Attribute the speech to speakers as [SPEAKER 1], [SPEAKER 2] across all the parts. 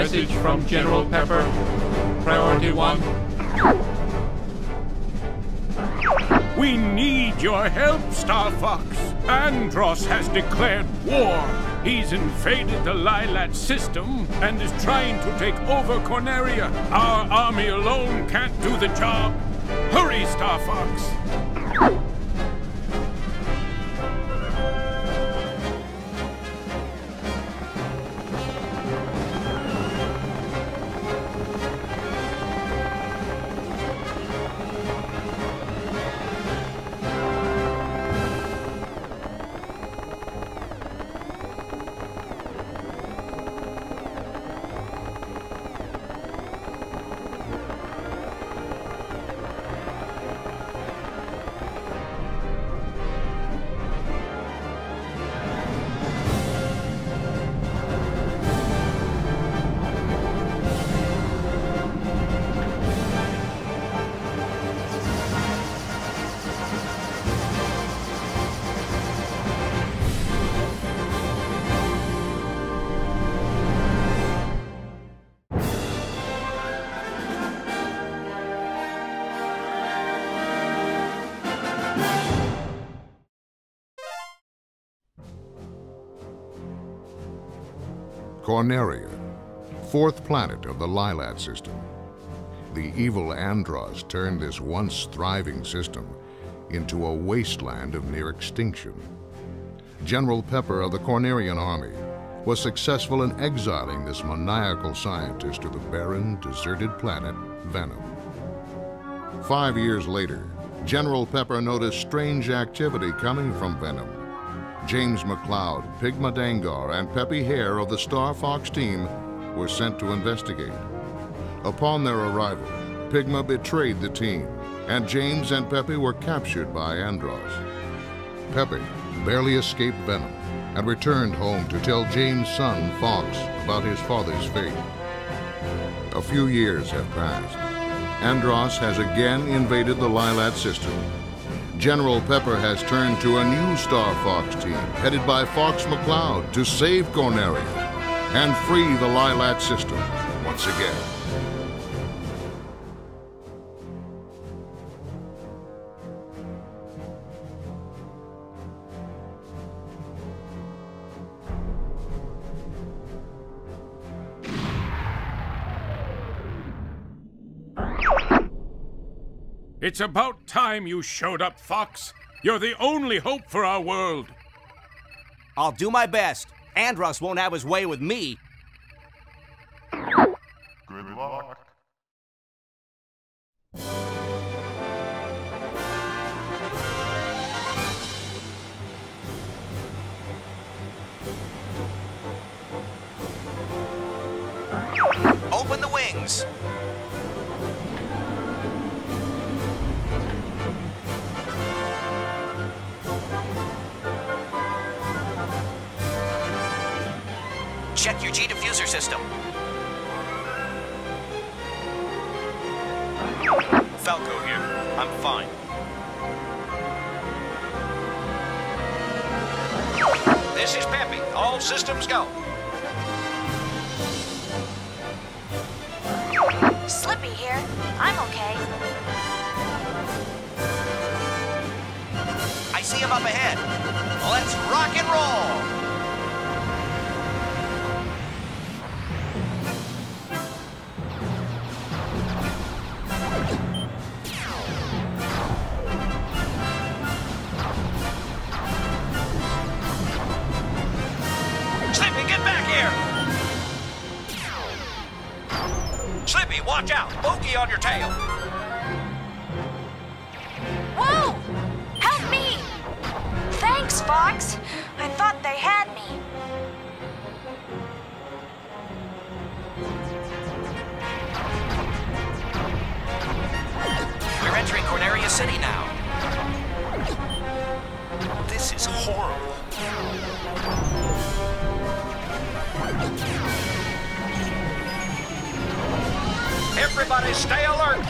[SPEAKER 1] Message from General Pepper. Priority 1.
[SPEAKER 2] We need your help, Star Fox. Andross has declared war. He's invaded the Lilat system and is trying to take over Corneria. Our army alone can't do the job. Hurry, Star Fox.
[SPEAKER 3] Corneria, fourth planet of the Lilat system. The evil Andross turned this once thriving system into a wasteland of near extinction. General Pepper of the Cornerian army was successful in exiling this maniacal scientist to the barren, deserted planet Venom. 5 years later, General Pepper noticed strange activity coming from Venom. James McCloud, Pigma Dangar, and Peppy Hare of the Star Fox team were sent to investigate. Upon their arrival, Pigma betrayed the team, and James and Peppy were captured by Andross. Peppy barely escaped Venom and returned home to tell James' son, Fox, about his father's fate. A few years have passed. Andross has again invaded the Lilat system. General Pepper has turned to a new Star Fox team, headed by Fox McCloud, to save Corneria and free the Lilat system once again.
[SPEAKER 2] It's about time you showed up, Fox. You're the only hope for our world.
[SPEAKER 4] I'll do my best. Andross won't have his way with me.
[SPEAKER 5] Good luck.
[SPEAKER 4] Open the wings. Check your G diffuser system. Falco here. I'm fine. This is Peppy. All systems go.
[SPEAKER 6] Slippy here. I'm okay.
[SPEAKER 4] I see him up ahead. Let's rock and roll. Slippy, watch out! Bogey on your tail!
[SPEAKER 6] Whoa! Help me! Thanks, Fox. I thought they had me.
[SPEAKER 4] We're entering Corneria City now. This is horrible. Everybody stay alert!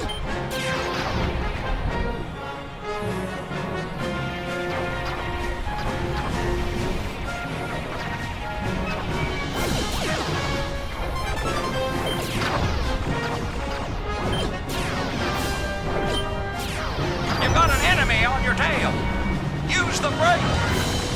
[SPEAKER 5] Stay on your tail. Use the brake.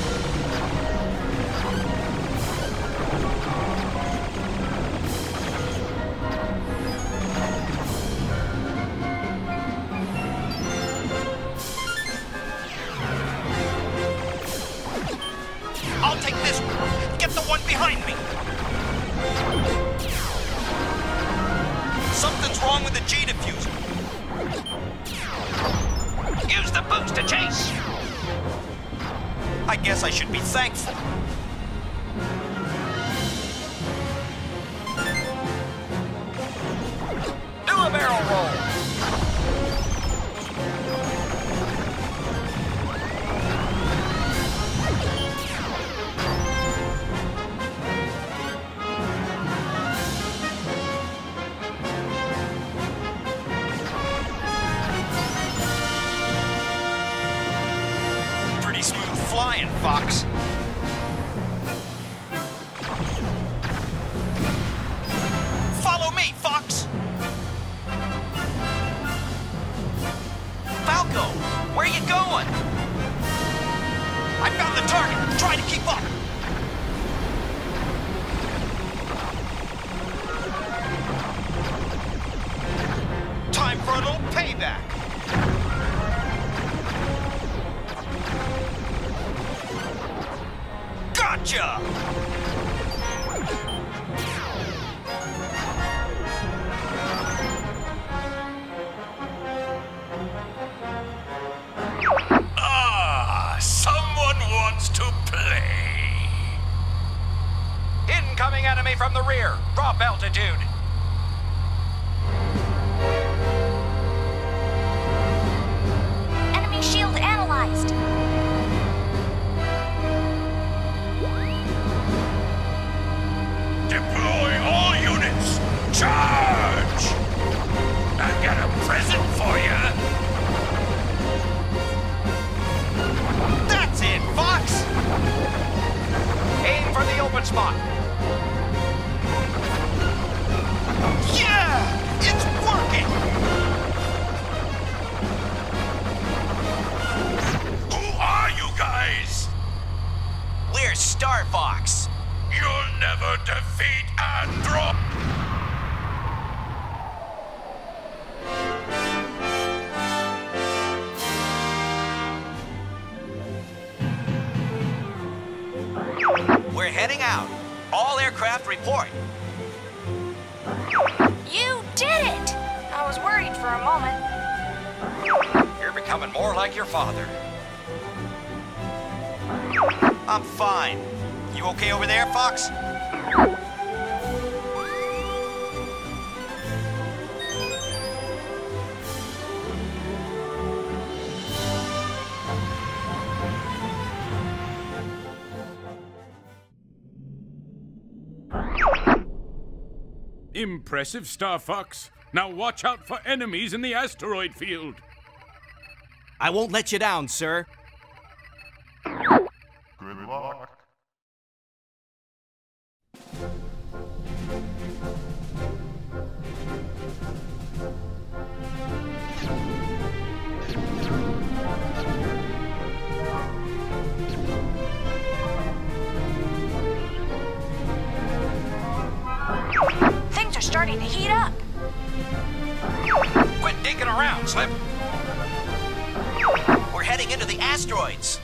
[SPEAKER 7] I'll take this one. Get the one behind me. Something's wrong with the G diffuser.
[SPEAKER 5] Use the boost to chase.
[SPEAKER 7] I guess I should be thankful.
[SPEAKER 5] Do a barrel roll.
[SPEAKER 7] Pretty smooth flying, Fox. Follow me, Fox. Falco, where you going? I found the target. Try to keep up. Time for a little payback. Gotcha!
[SPEAKER 5] Someone wants to play. Incoming enemy from the rear. Drop altitude.
[SPEAKER 6] Enemy shield analyzed.
[SPEAKER 5] Deploy all units. Charge! I got a present for you.
[SPEAKER 7] That's it, Fox!
[SPEAKER 5] Aim for the open spot.
[SPEAKER 7] Yeah! It's working!
[SPEAKER 5] Who are you guys?
[SPEAKER 7] We're Star Fox.
[SPEAKER 5] You'll never defeat Andro.
[SPEAKER 7] We're heading out. All aircraft report.
[SPEAKER 6] You did it! I was worried for a moment.
[SPEAKER 5] You're becoming more like your father.
[SPEAKER 7] I'm fine. You okay over there, Fox?
[SPEAKER 2] Impressive, Star Fox. Now watch out for enemies in the asteroid field.
[SPEAKER 4] I won't let you down, sir.
[SPEAKER 1] Good luck.
[SPEAKER 6] Things are starting to heat up.
[SPEAKER 5] Quit dinking around, Slip.
[SPEAKER 7] We're heading into the asteroids.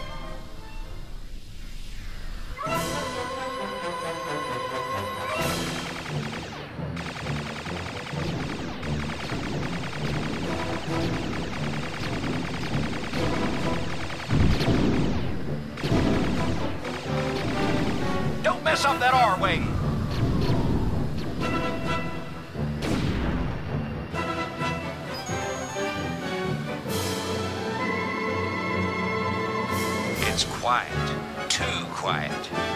[SPEAKER 5] Don't mess up that R-wing. It's quiet. Too quiet.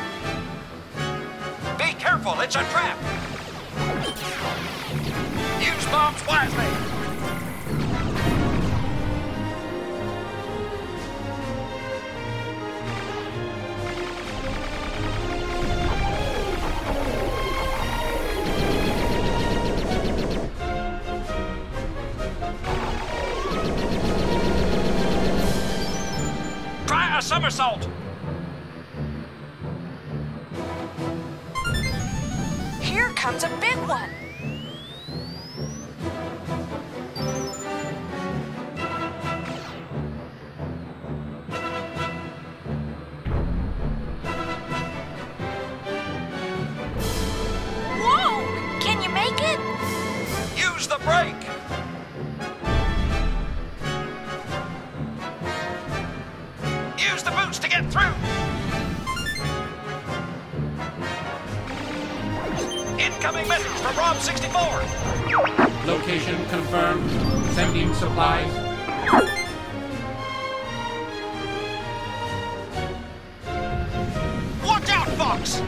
[SPEAKER 5] Be careful, it's a trap. Use bombs wisely.
[SPEAKER 7] somersault!
[SPEAKER 6] Here comes a big one. Whoa! Can you make it?
[SPEAKER 7] Use the brake! Use the boots to get through! Incoming message from Rob 64!
[SPEAKER 1] Location confirmed. Sending supplies.
[SPEAKER 7] Watch out, Fox!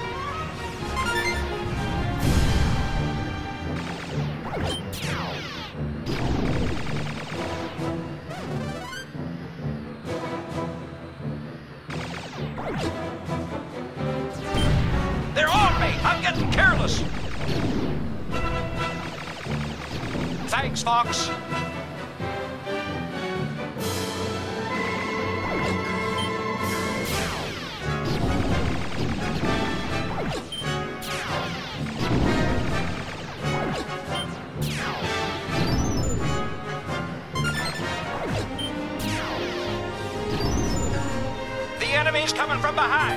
[SPEAKER 7] They're on me! I'm getting careless! Thanks, Fox. The enemy's coming from behind.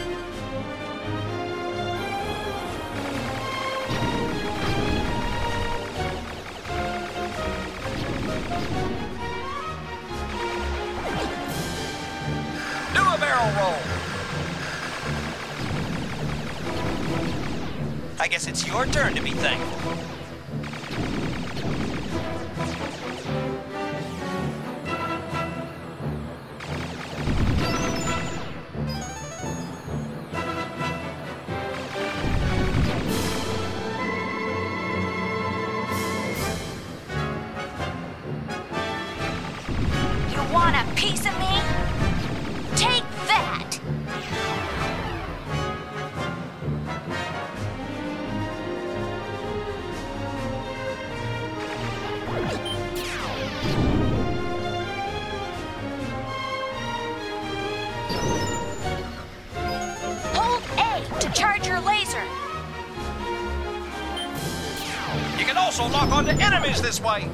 [SPEAKER 7] Do a barrel roll. I guess it's your turn to be thankful.
[SPEAKER 6] You want a piece of me? Take that! Hold A to charge your laser.
[SPEAKER 7] You can also lock onto enemies this way.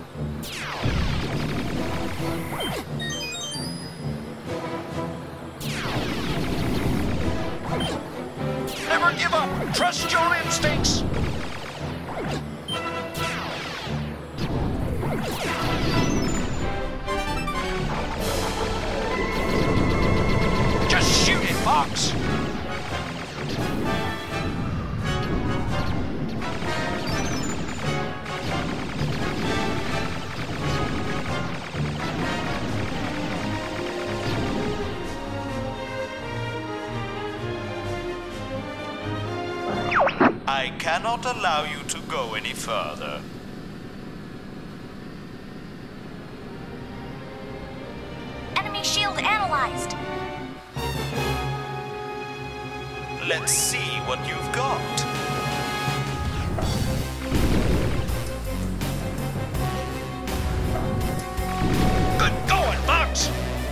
[SPEAKER 7] Never give up. Trust your instincts. Just shoot it, Fox. I cannot allow you to go any further.
[SPEAKER 6] Enemy shield analyzed.
[SPEAKER 7] Let's see what you've got. Good going, Fox!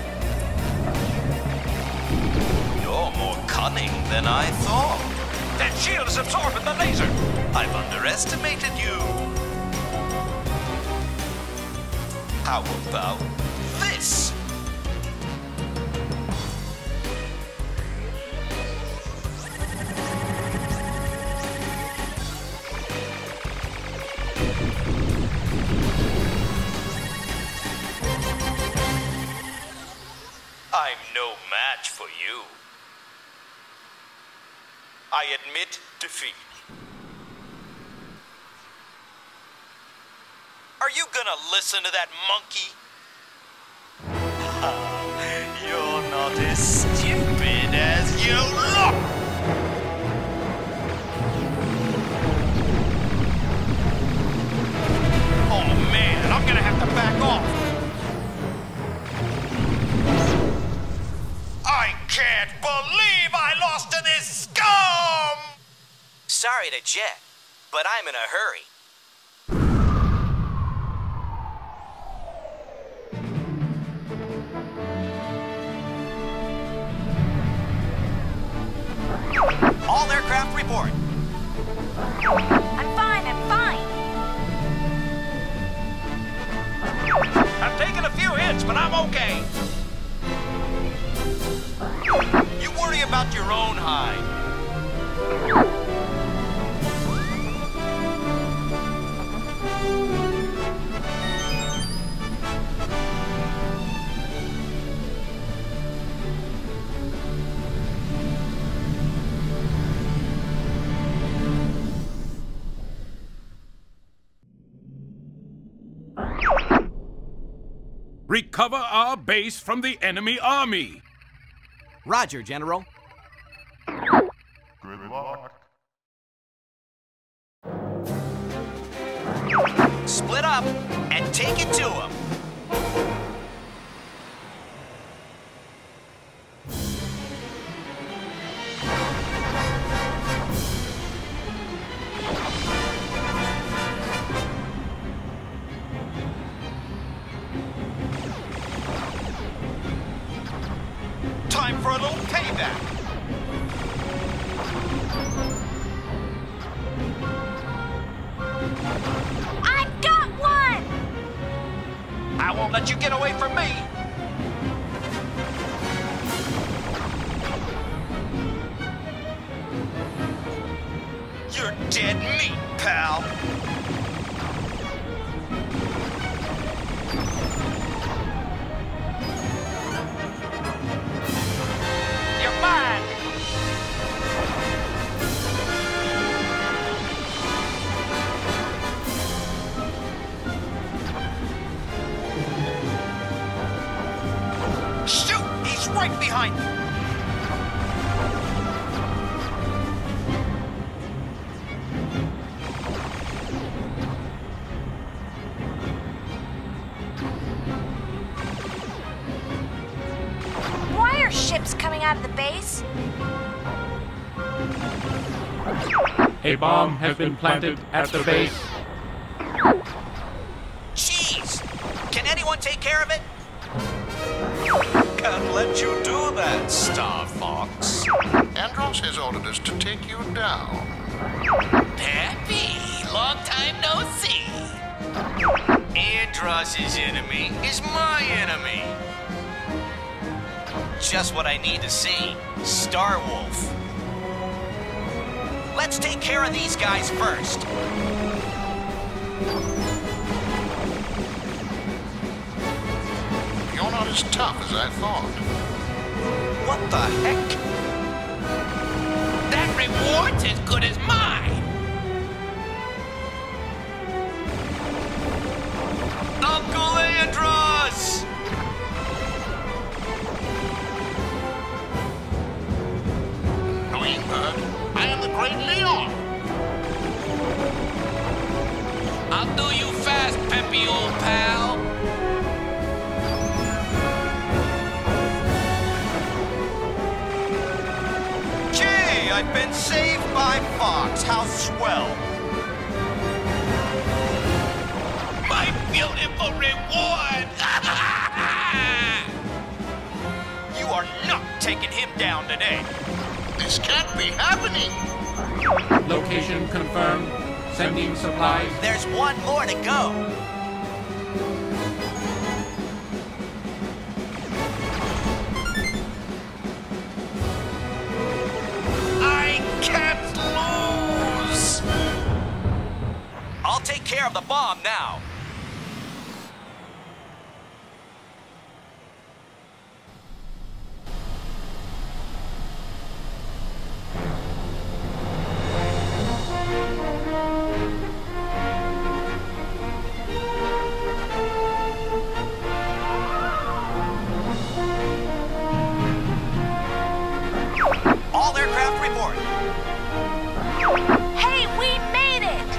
[SPEAKER 7] You're more cunning than I thought. That shield is absorbing the laser. I've underestimated you. How about this? I'm no match for you. I admit defeat. Are you gonna listen to that monkey? You're not as stupid as you look! Oh man, I'm gonna have to back off. I can't believe I lost to this scum! Sorry to jet, but I'm in a hurry. Okay. You worry about your own hide.
[SPEAKER 2] Recover our base from the enemy army.
[SPEAKER 4] Roger, General.
[SPEAKER 5] Good luck.
[SPEAKER 7] Split up and take it to him. Time for a little payback.
[SPEAKER 6] I've got one!
[SPEAKER 7] I won't let you get away from me. You're dead meat, pal. You're mine. Shoot! He's right behind you.
[SPEAKER 6] Why are ships coming out of the base?
[SPEAKER 1] A bomb has been planted at the base.
[SPEAKER 7] Jeez! Can anyone take care of it? Can't let you do that, Star Fox.
[SPEAKER 3] Andros has ordered us to take you down.
[SPEAKER 7] Peppy, long time no see. Andross's enemy is my enemy. Just what I need to see. Star Wolf. Let's take care of these guys first.
[SPEAKER 3] You're not as tough as I thought.
[SPEAKER 7] What the heck? That reward's as good as mine. Uncle Andros!
[SPEAKER 3] Greenberg, I am the Great Leon.
[SPEAKER 7] I'll do you fast, Peppy, old pal. Gee, I've been saved by Fox. How swell. My beautiful reward. You are not taking him down today.
[SPEAKER 3] This can't be happening.
[SPEAKER 1] Location confirmed. Sending supplies.
[SPEAKER 7] There's one more to go. I can't lose. I'll take care of the bomb now. All aircraft report.
[SPEAKER 6] Hey, we made it!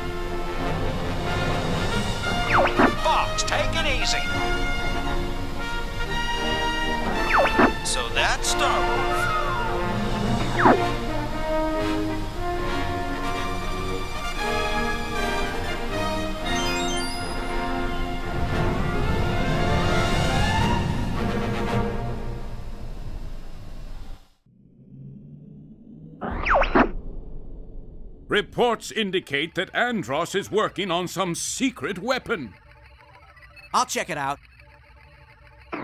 [SPEAKER 7] Fox, take it easy. So that's Star Wolf.
[SPEAKER 2] Reports indicate that Andros is working on some secret weapon.
[SPEAKER 4] I'll check it out.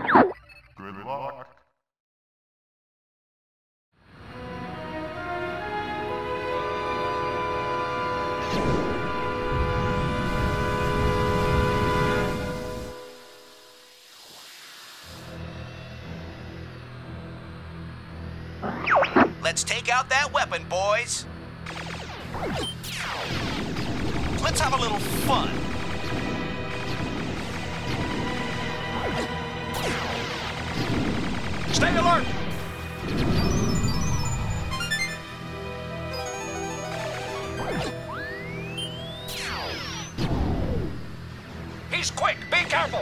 [SPEAKER 7] Let's take out that weapon, boys. Let's have a little fun. Stay alert! He's quick! Be careful!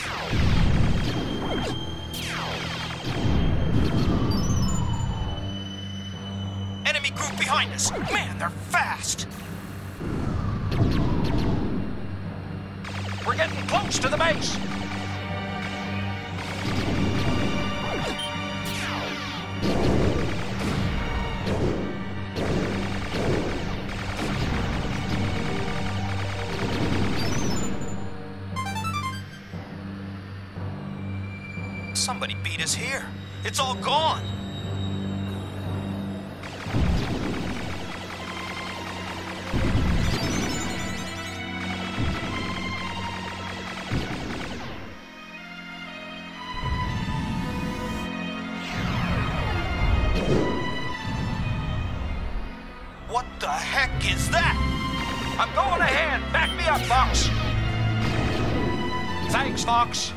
[SPEAKER 7] Enemy group behind us! Man, they're fast! We're getting close to the base! Somebody beat us here. It's all gone. What the heck is that? I'm going ahead. Back me up, Fox. Thanks, Fox.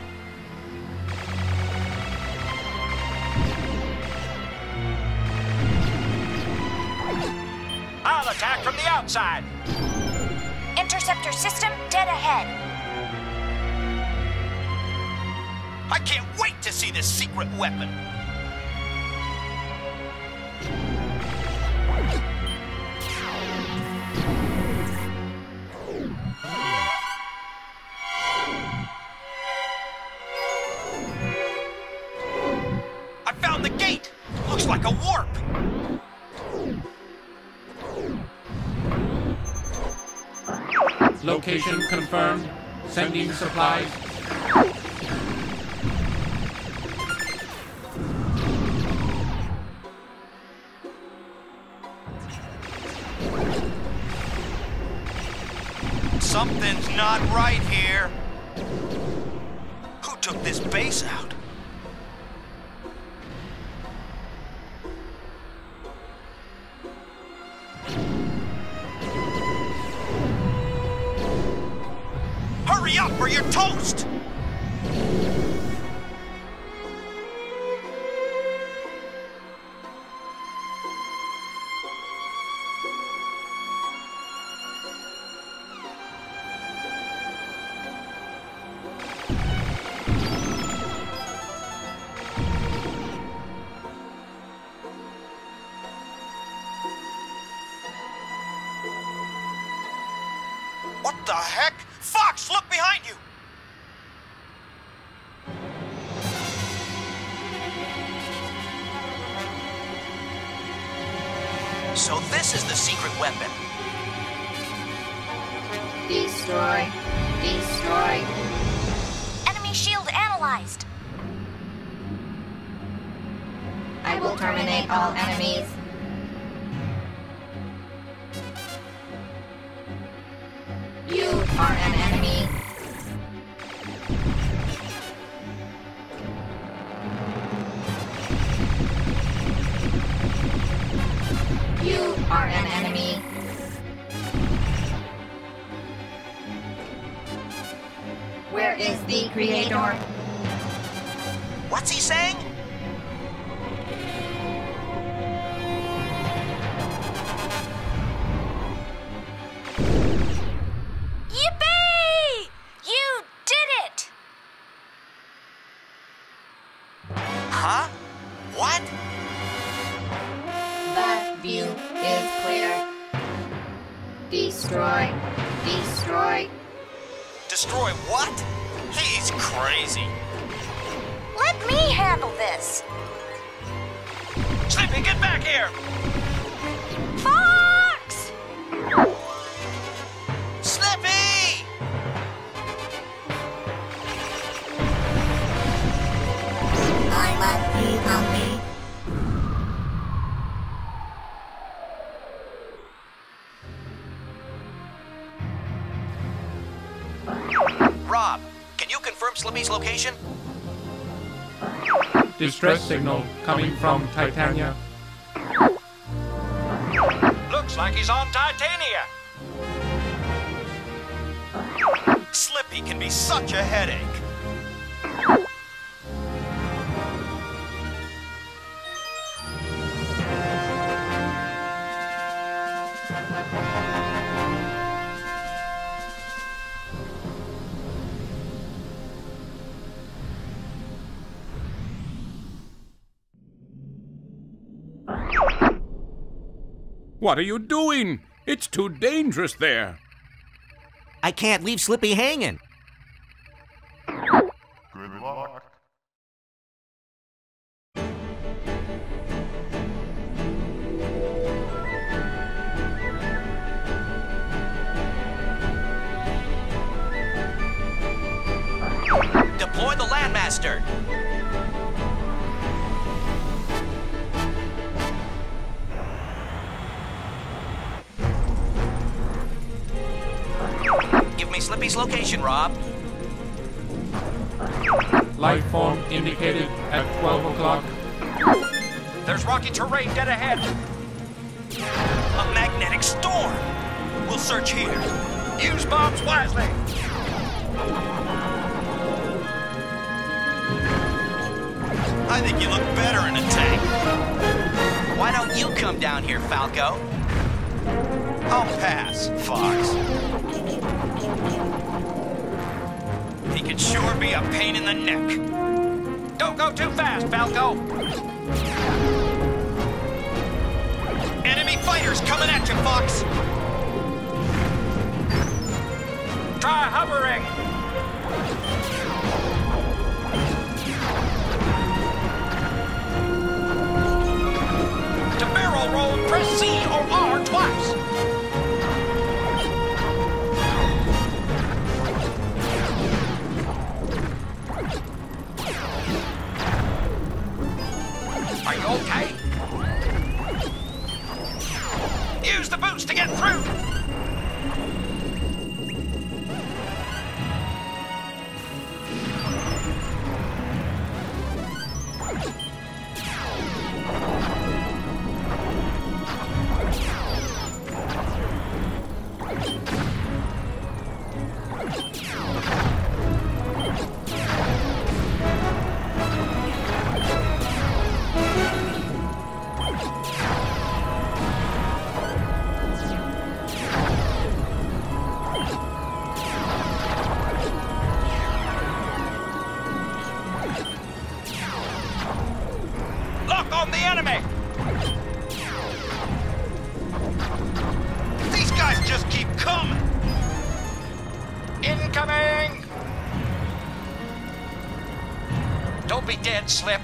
[SPEAKER 7] I'll attack from the outside.
[SPEAKER 6] Interceptor system dead ahead.
[SPEAKER 7] I can't wait to see this secret weapon. I found the gate. Looks like a warp.
[SPEAKER 1] Location confirmed. Sending supplies.
[SPEAKER 7] Something's not right here. Who took this base out? Hurry up or you're toast! What the heck? Fox, look behind you! So this is the secret weapon.
[SPEAKER 8] Destroy. Destroy.
[SPEAKER 6] Enemy shield analyzed.
[SPEAKER 8] I will terminate all enemies. You are an enemy. You are an enemy. Where is the creator?
[SPEAKER 7] What's he saying?
[SPEAKER 6] Yippee! You did it!
[SPEAKER 7] Huh? What?
[SPEAKER 8] The view is clear. Destroy. Destroy.
[SPEAKER 7] Destroy what? He's crazy.
[SPEAKER 6] Let me handle this.
[SPEAKER 7] Slippy, get back here!
[SPEAKER 6] Fox!
[SPEAKER 7] Slippy!
[SPEAKER 8] I love you, Mommy.
[SPEAKER 7] Rob, can you confirm Slippy's location?
[SPEAKER 1] Distress signal coming from Titania.
[SPEAKER 7] Looks like he's on Titania. Slippy can be such a headache.
[SPEAKER 2] What are you doing? It's too dangerous there.
[SPEAKER 4] I can't leave Slippy hanging.
[SPEAKER 5] Good luck.
[SPEAKER 7] Deploy the Landmaster. Give me Slippy's location, Rob.
[SPEAKER 1] Life form indicated at 12 o'clock.
[SPEAKER 7] There's rocky terrain dead ahead. A magnetic storm. We'll search here. Use bombs wisely. I think you look better in a tank. Why don't you come down here, Falco? I'll pass, Fox. He can sure be a pain in the neck. Don't go too fast, Falco. Enemy fighters coming at you, Fox. Try hovering. To barrel roll, press C or R twice. Are you okay? Use the boost to get through. On the enemy! These guys just keep coming! Incoming! Don't be dead, Slip.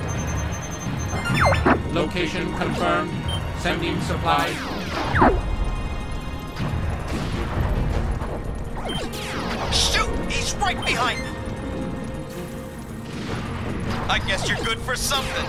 [SPEAKER 1] Location confirmed. Sending supplies.
[SPEAKER 7] Shoot! He's right behind me! I guess you're good for something.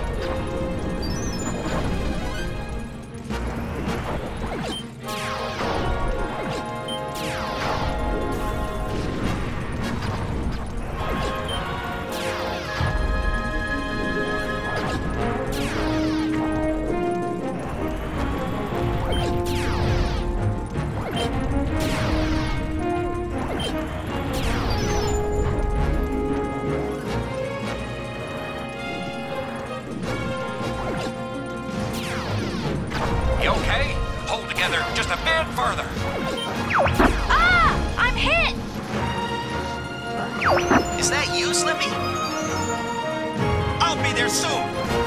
[SPEAKER 7] You okay? Hold together just a bit further.
[SPEAKER 6] Ah! I'm hit!
[SPEAKER 7] Is that you, Slippy? I'll be there soon.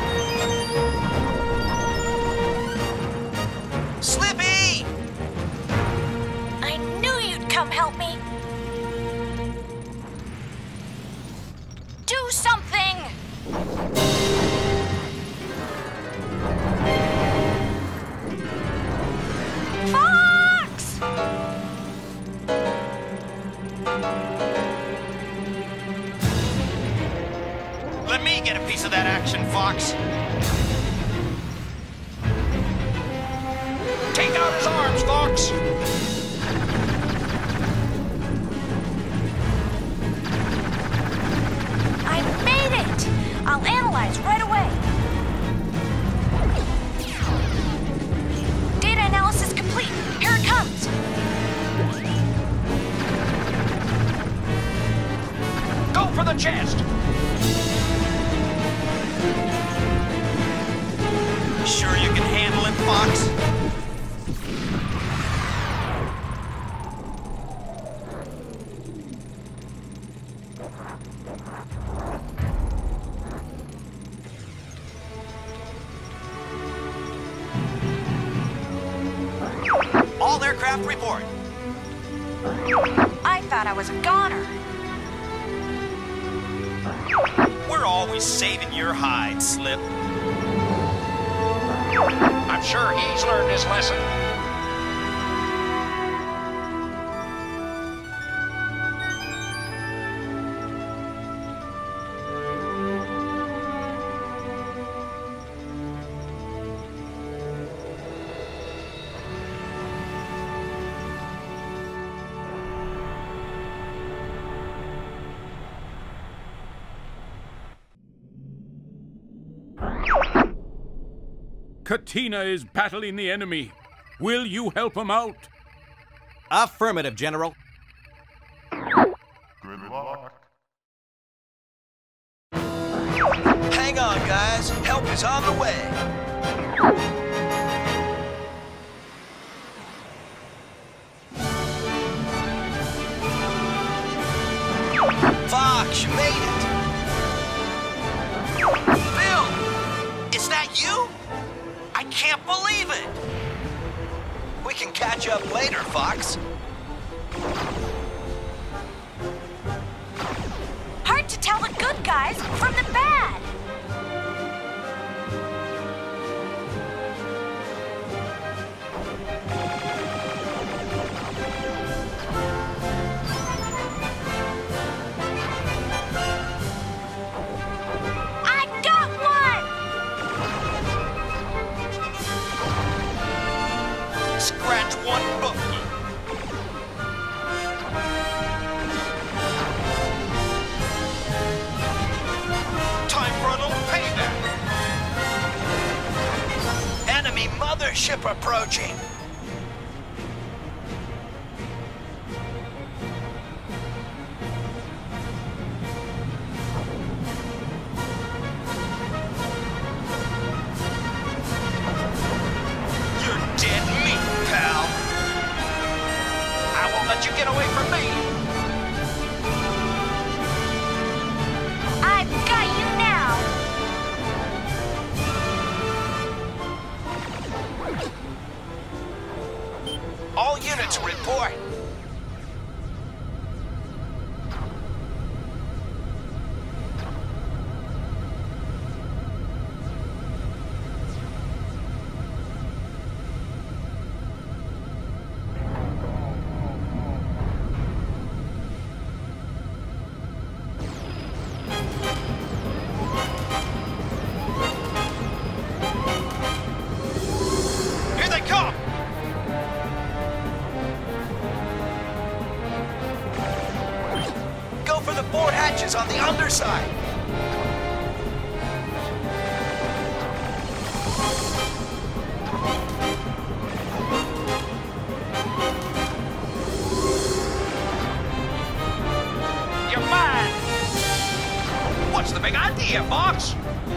[SPEAKER 7] Slippy!
[SPEAKER 6] I knew you'd come help me. Do something! Fox!
[SPEAKER 7] Let me get a piece of that action, Fox. Take out his arms, Fox.
[SPEAKER 6] I made it! I'll analyze
[SPEAKER 7] aircraft report.
[SPEAKER 6] I thought I was a goner.
[SPEAKER 7] We're always saving your hide, Slip.
[SPEAKER 5] I'm sure he's learned his lesson.
[SPEAKER 2] Katina is battling the enemy. Will you help him out?
[SPEAKER 4] Affirmative, General.
[SPEAKER 5] Good luck.
[SPEAKER 7] Hang on, guys. Help is on the way. Fox, you made it. Bill, is that you? I can't believe it. We can catch up later, Fox.
[SPEAKER 6] Hard to tell the good guys from the bad. I got one!
[SPEAKER 7] Scratch one bookie. Time for a little payback. Enemy mothership approaching. You're dead meat, pal. I won't let you get away from me.
[SPEAKER 6] I've got you now.
[SPEAKER 7] All units report. Here they come! Go for the board hatches on the underside. You're mine! What's the big idea, Fox?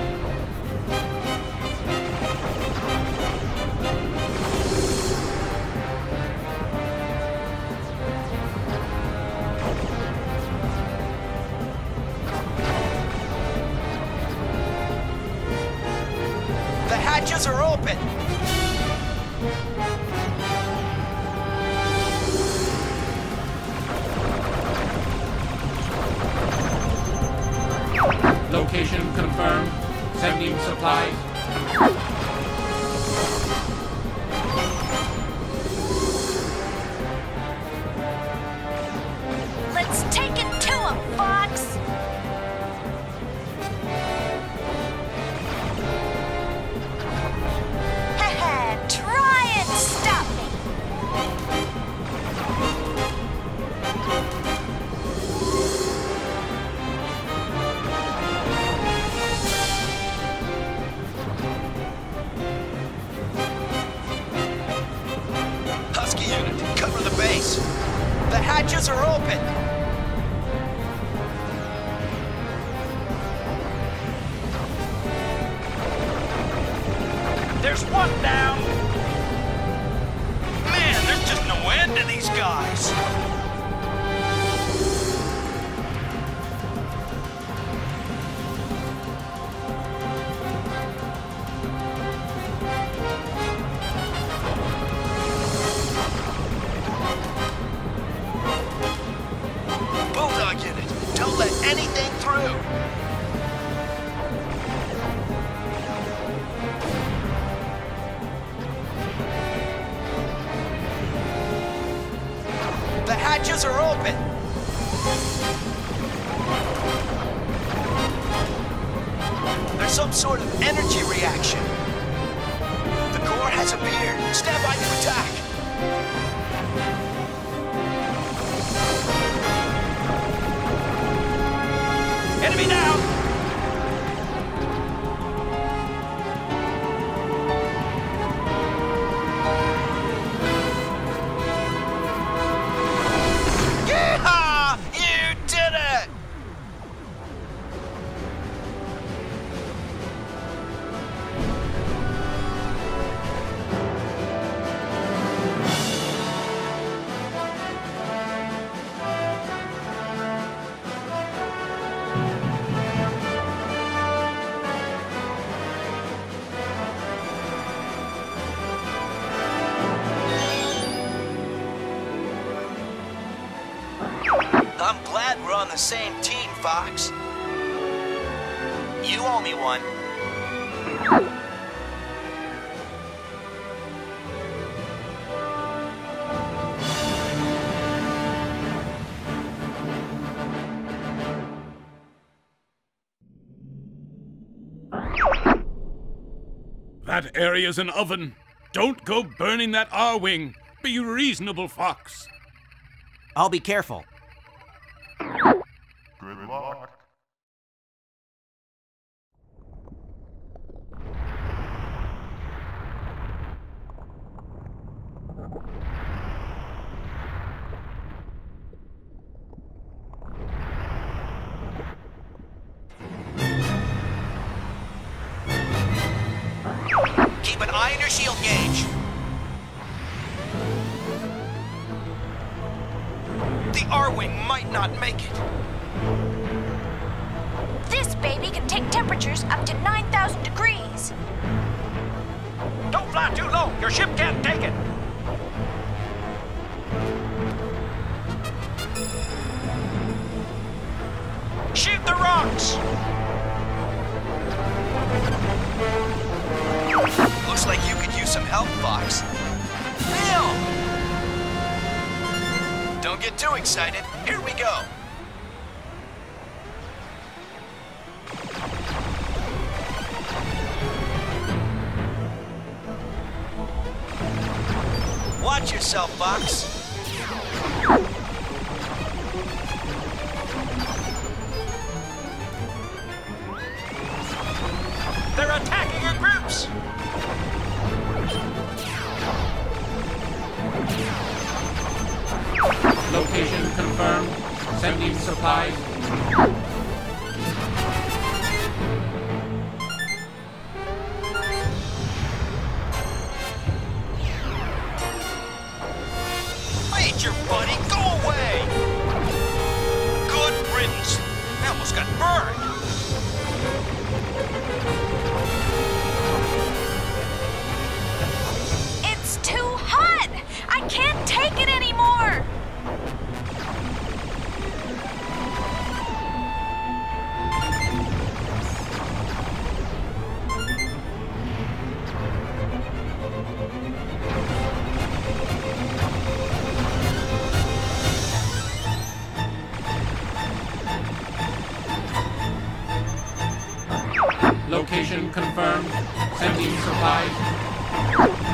[SPEAKER 7] The hatches are open.
[SPEAKER 1] Location confirmed. Sending supplies.
[SPEAKER 6] Let's take it to him, Fox. Haha, try and stop me.
[SPEAKER 7] Husky unit, cover the base. The hatches are open. There's one down. Man, there's just no end to these guys. areas are open. There's some sort of energy reaction. The core has appeared. Stand by to attack. Enemy down! Yeehaw! You did it! I'm glad we're on the same team, Fox. You owe me one.
[SPEAKER 2] That area's an oven. Don't go burning that R-wing. Be reasonable, Fox.
[SPEAKER 4] I'll be careful.
[SPEAKER 5] Good luck.
[SPEAKER 7] Keep an eye on your shield gauge. The R-wing might not make it.
[SPEAKER 6] This baby can take temperatures up to 9,000 degrees.
[SPEAKER 7] Don't fly too low. Your ship can't take it. Shoot the rocks. Looks like you could use some help, Fox. Bill! Don't get too excited. Here we go. Watch yourself, Fox. They're attacking your groups.
[SPEAKER 1] Location confirmed. Sending supplies.
[SPEAKER 7] Wait, your buddy, go away! Good riddance. I almost got burned.
[SPEAKER 6] It's too hot! I can't take it anymore!
[SPEAKER 1] Location confirmed. Sending supplies.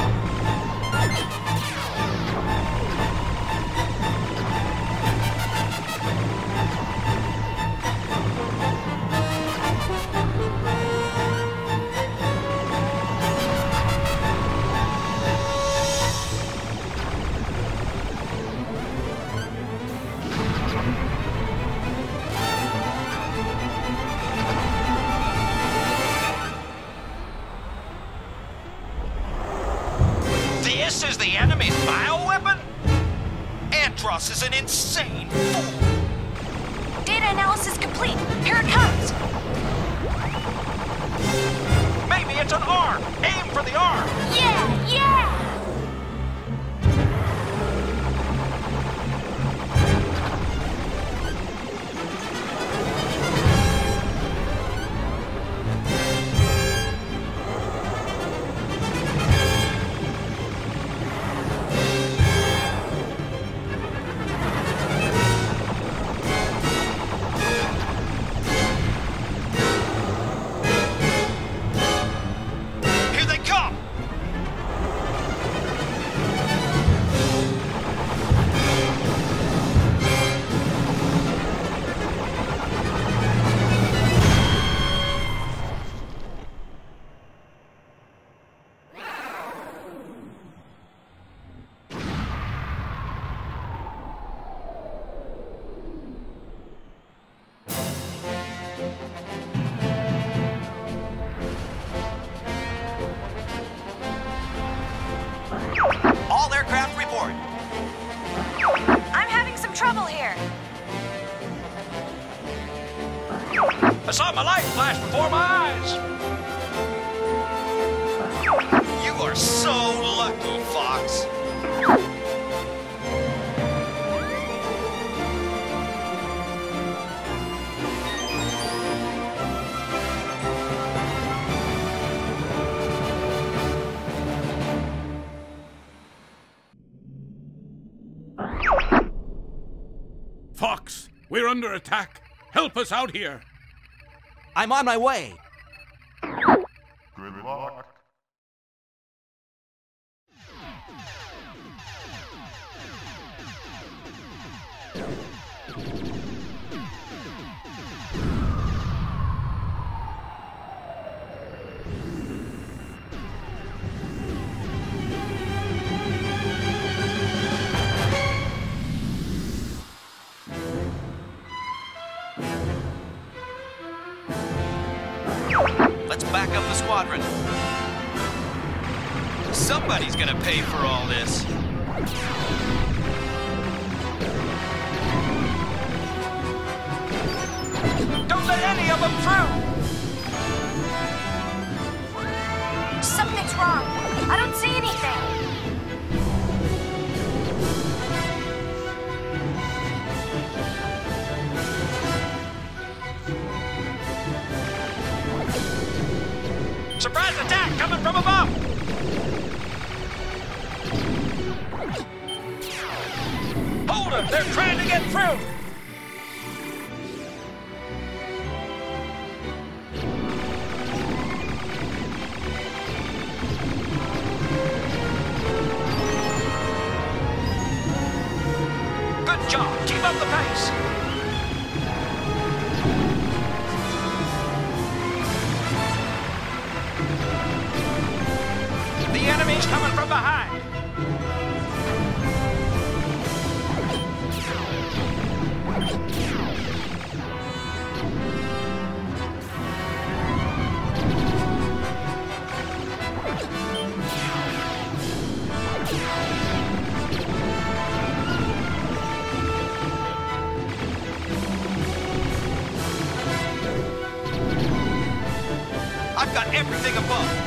[SPEAKER 7] This is the enemy's bioweapon? Antros is an insane fool.
[SPEAKER 6] Data analysis complete. Here it comes.
[SPEAKER 7] Maybe it's an arm. Aim for the arm.
[SPEAKER 6] Yeah, yeah!
[SPEAKER 7] flashed before my eyes. You are so lucky, Fox.
[SPEAKER 2] Fox, we're under attack. Help us out here.
[SPEAKER 4] I'm on my way.
[SPEAKER 5] Good luck.
[SPEAKER 7] Let's back up the squadron. Somebody's gonna pay for all this. Don't let any of them through!
[SPEAKER 6] Something's wrong. I don't see anything.
[SPEAKER 7] Surprise attack coming from above! Hold them! They're trying to get through! Good job! Keep up the pace! The enemy's coming from behind! I've got everything above!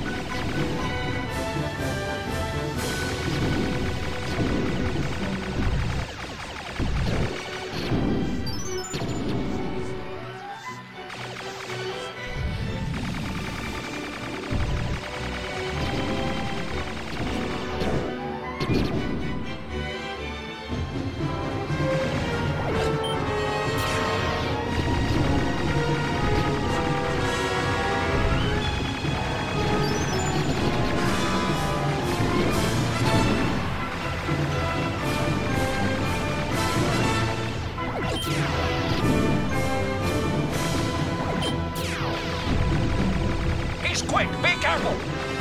[SPEAKER 7] He's quick! Be careful!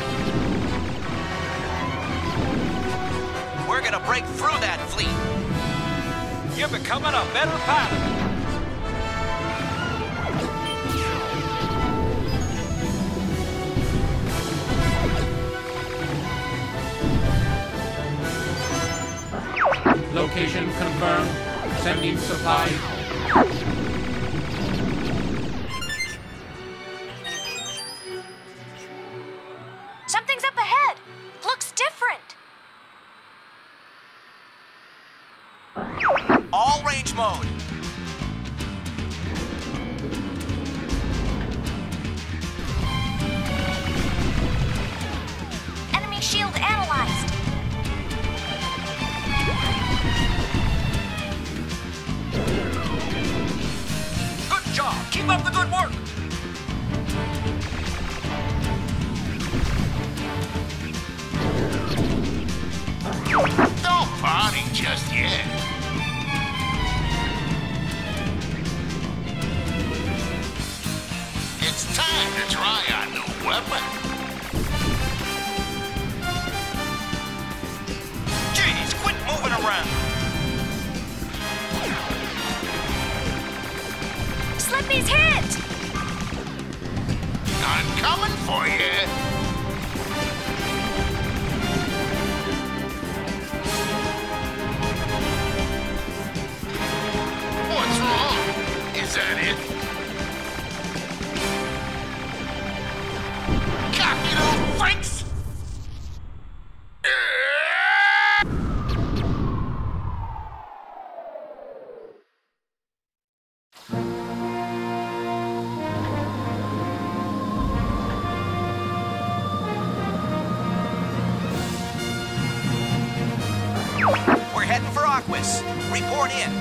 [SPEAKER 7] We're gonna break through that fleet! You're becoming a better pilot!
[SPEAKER 1] Location confirmed. Sending supply.
[SPEAKER 6] Something's up ahead. Looks different.
[SPEAKER 7] All range mode!
[SPEAKER 6] Enemy shield analyzed.
[SPEAKER 7] Good job! Keep up the good work!
[SPEAKER 5] Don't party just yet. It's time to try our new weapon.
[SPEAKER 7] Jeez, quit moving around!
[SPEAKER 6] Slippy's hit!
[SPEAKER 5] I'm coming for you. What's wrong? Is that it?
[SPEAKER 7] prowess. Report in.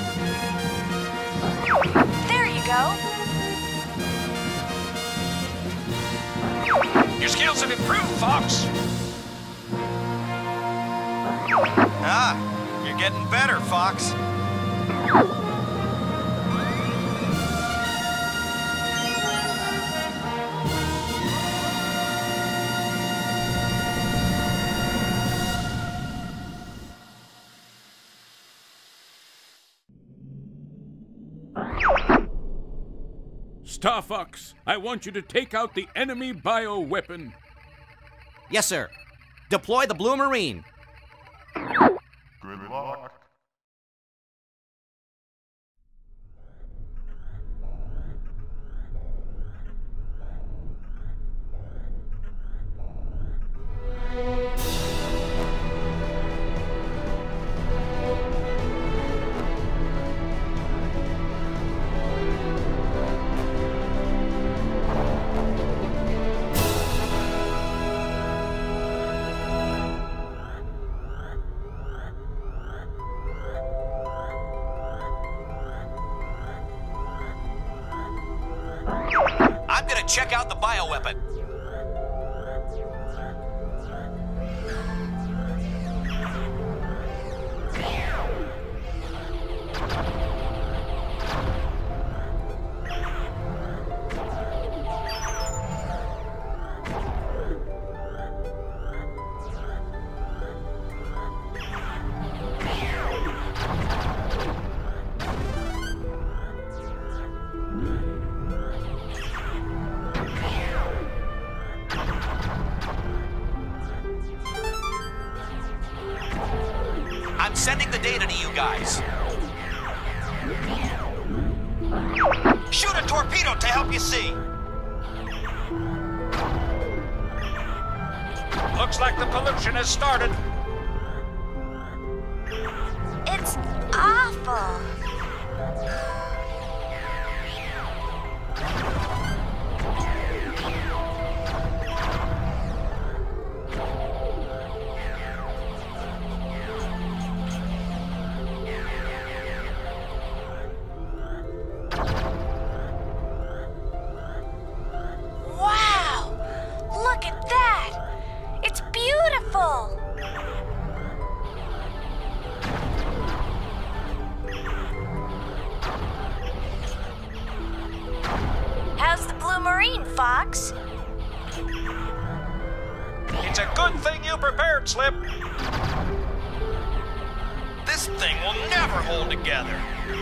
[SPEAKER 6] There you go.
[SPEAKER 5] Your skills have improved, Fox.
[SPEAKER 7] Ah, you're getting better, Fox.
[SPEAKER 2] Star Fox, I want you to take out the enemy bioweapon.
[SPEAKER 4] Yes, sir. Deploy the Blue Marine.
[SPEAKER 5] Good luck.
[SPEAKER 7] I'm gonna check out the bioweapon. I'm sending the data to you guys. Shoot a torpedo to help you see.
[SPEAKER 5] Looks like the pollution has started.
[SPEAKER 6] It's awful. Wow! Look at that! It's beautiful! How's the Blue Marine, Fox?
[SPEAKER 5] It's a good thing you prepared, Slip.
[SPEAKER 7] This thing will never hold together.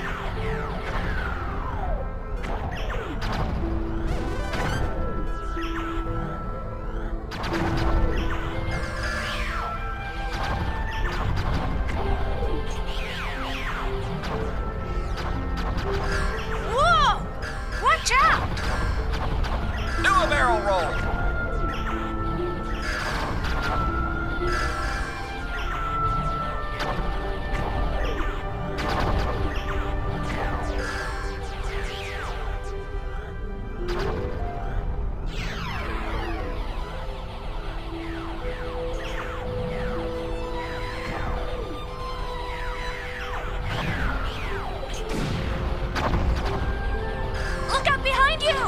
[SPEAKER 6] Whoa! Watch out!
[SPEAKER 7] Do a barrel roll.
[SPEAKER 6] Look out behind you!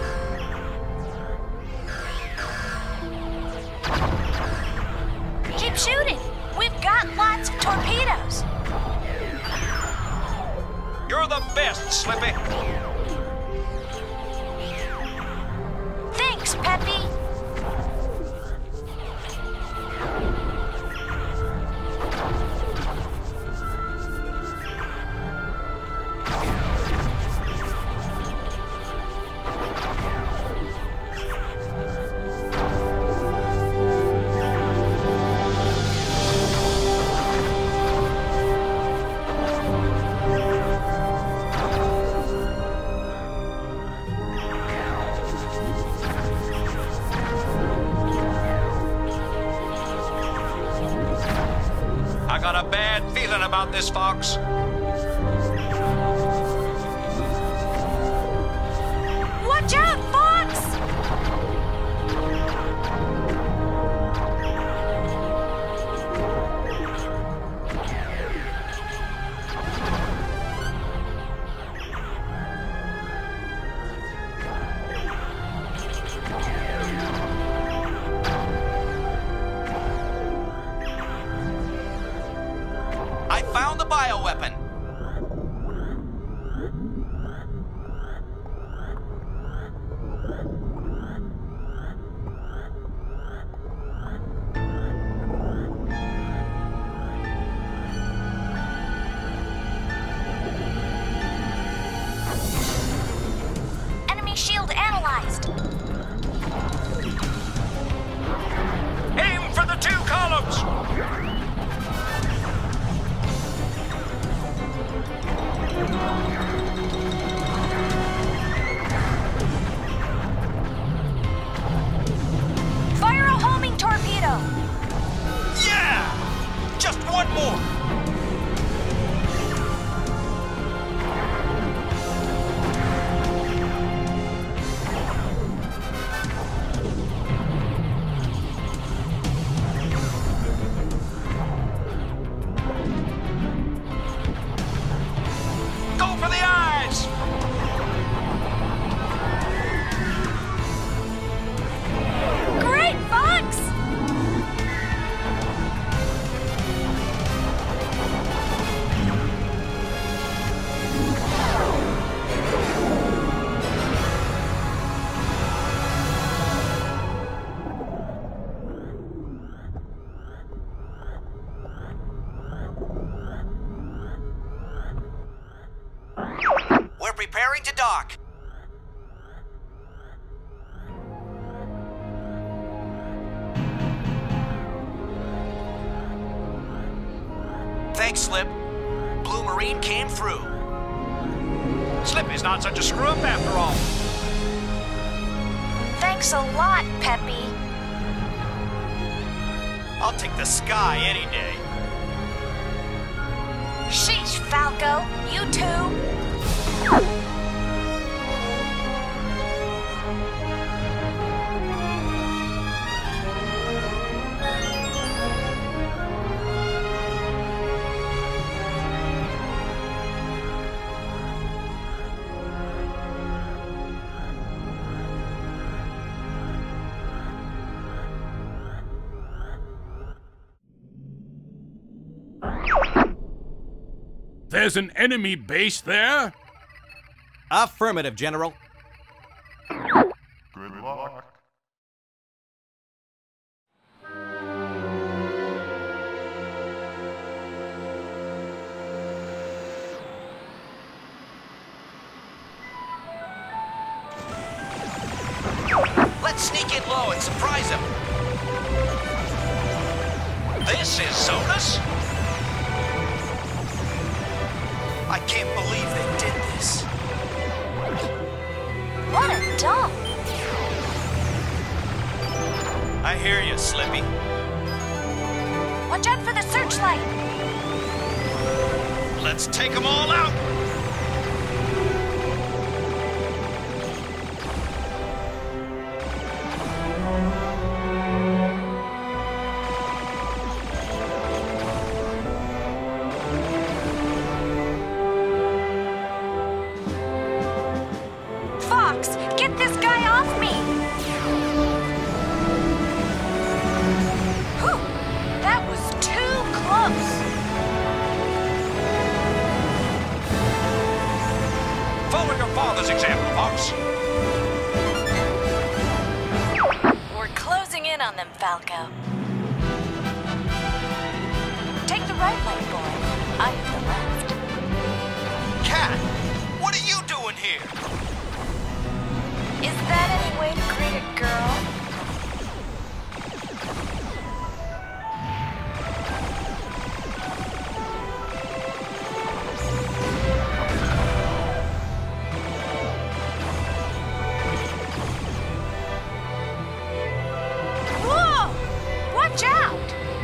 [SPEAKER 6] Keep shooting! We've got lots of torpedoes!
[SPEAKER 5] You're the best, Slippy.
[SPEAKER 6] Thanks, Peppy!
[SPEAKER 5] I got a bad feeling about this, Fox.
[SPEAKER 6] Watch out, Fox!
[SPEAKER 7] weapon.
[SPEAKER 6] Enemy shield analyzed.
[SPEAKER 5] Aim for the 2 columns!
[SPEAKER 6] Fire a homing torpedo.
[SPEAKER 7] Yeah! Just one more.
[SPEAKER 5] Go for the eyes!
[SPEAKER 6] Great, Fox!
[SPEAKER 7] We're preparing to dock. Thanks, Slip. Blue Marine came through.
[SPEAKER 5] Slip is not such a screw-up after all.
[SPEAKER 6] Thanks a lot, Peppy.
[SPEAKER 7] I'll take the sky any day.
[SPEAKER 6] Sheesh, Falco. You too.
[SPEAKER 2] There's an enemy base there?
[SPEAKER 4] Affirmative, General.
[SPEAKER 1] Good luck.
[SPEAKER 7] Let's sneak in low and surprise him. This is Zonus? I can't believe they did this.
[SPEAKER 6] What a dump.
[SPEAKER 7] I hear you, Slippy.
[SPEAKER 6] Watch out for the searchlight.
[SPEAKER 7] Let's take them all out.
[SPEAKER 6] Fox, get this guy off me. Whew, that was too close.
[SPEAKER 5] Follow your father's example, Fox.
[SPEAKER 6] We're closing in on them, Falco. Take the right lane, boy. I'm the left.
[SPEAKER 7] Cat, what are you doing here?
[SPEAKER 6] Is that any way to greet a girl? Whoa! Watch out!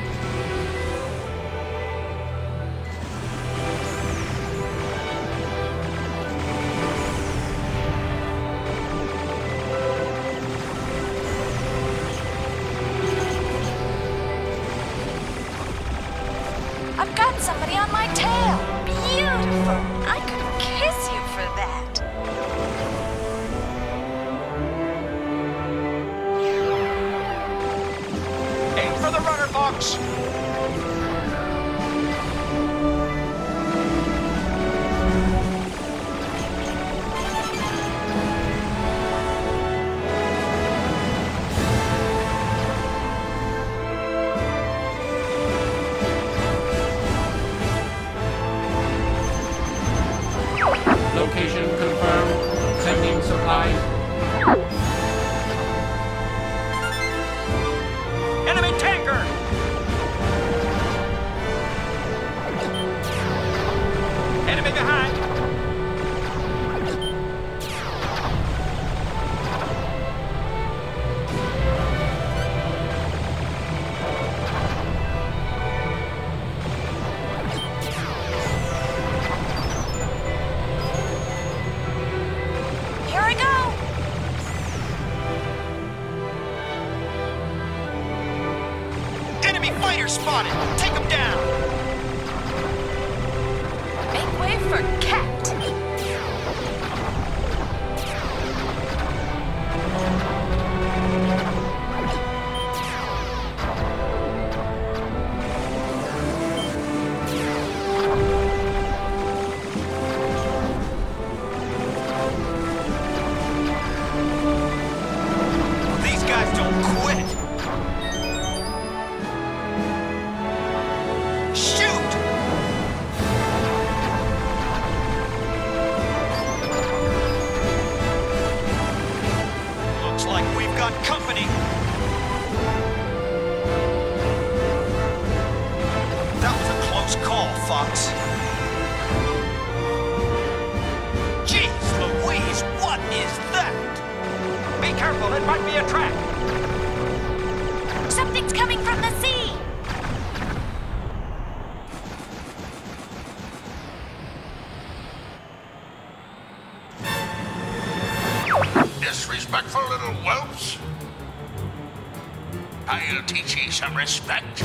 [SPEAKER 6] I've got somebody on my tail. Beautiful. I could kiss you for that.
[SPEAKER 5] Aim for the runner, Fox.
[SPEAKER 7] Enemy fighter spotted! Take him down!
[SPEAKER 6] Make way for Cat.
[SPEAKER 7] These guys don't quit! Shoot! Looks like we've got company. That was a close call, Fox. Jeez Louise, what is that? Be careful, it might be a trap.
[SPEAKER 6] Something's coming from the sea.
[SPEAKER 5] Disrespectful little whelps. I'll teach ye some respect.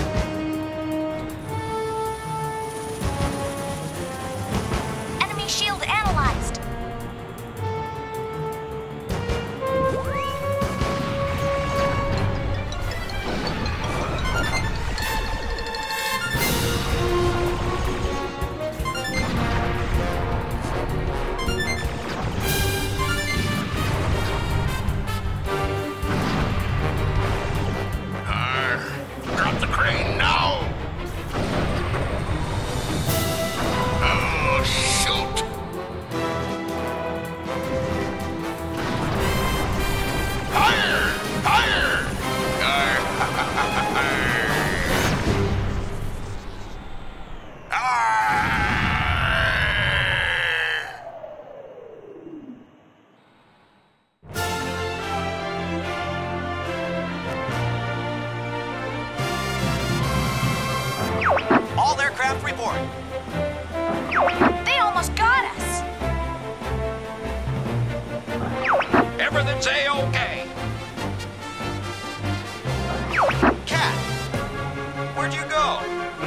[SPEAKER 6] Enemy shield analyzed.
[SPEAKER 5] Drop the crane now! Oh, shoot! Fire! Fire!
[SPEAKER 7] All aircraft report.
[SPEAKER 6] They almost got us.
[SPEAKER 7] Everything's A-OK. Cat, where'd you go?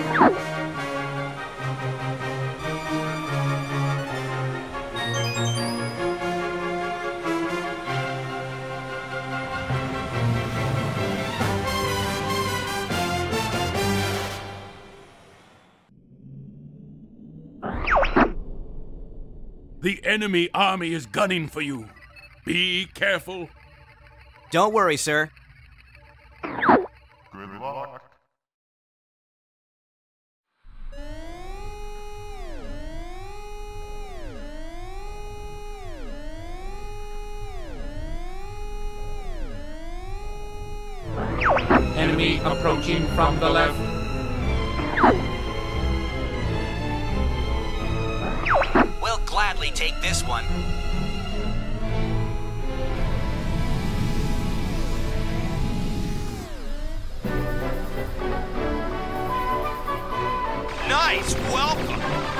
[SPEAKER 2] The enemy army is gunning for you. Be careful.
[SPEAKER 4] Don't worry, sir.
[SPEAKER 1] Good luck. Enemy approaching from the left.
[SPEAKER 7] We'll gladly take this one. Nice, welcome.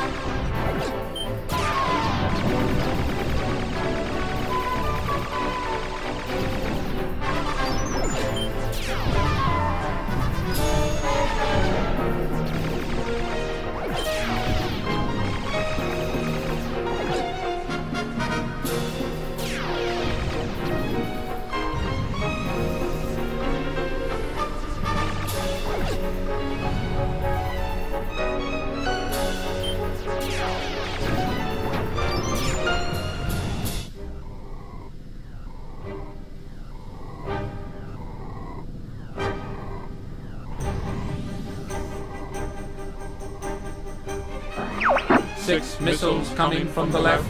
[SPEAKER 1] Six missiles coming from the left.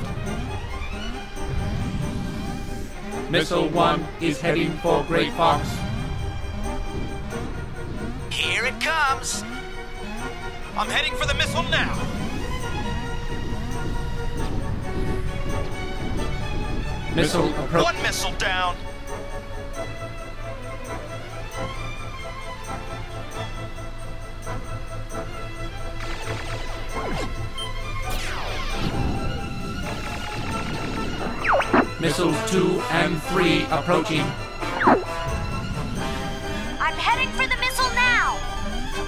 [SPEAKER 1] Missile 1 is heading for Great Fox.
[SPEAKER 7] Here it comes. I'm heading for the missile now.
[SPEAKER 1] Missile approach.
[SPEAKER 7] One missile down.
[SPEAKER 1] Missiles 2 and 3 approaching.
[SPEAKER 6] I'm heading for the missile now.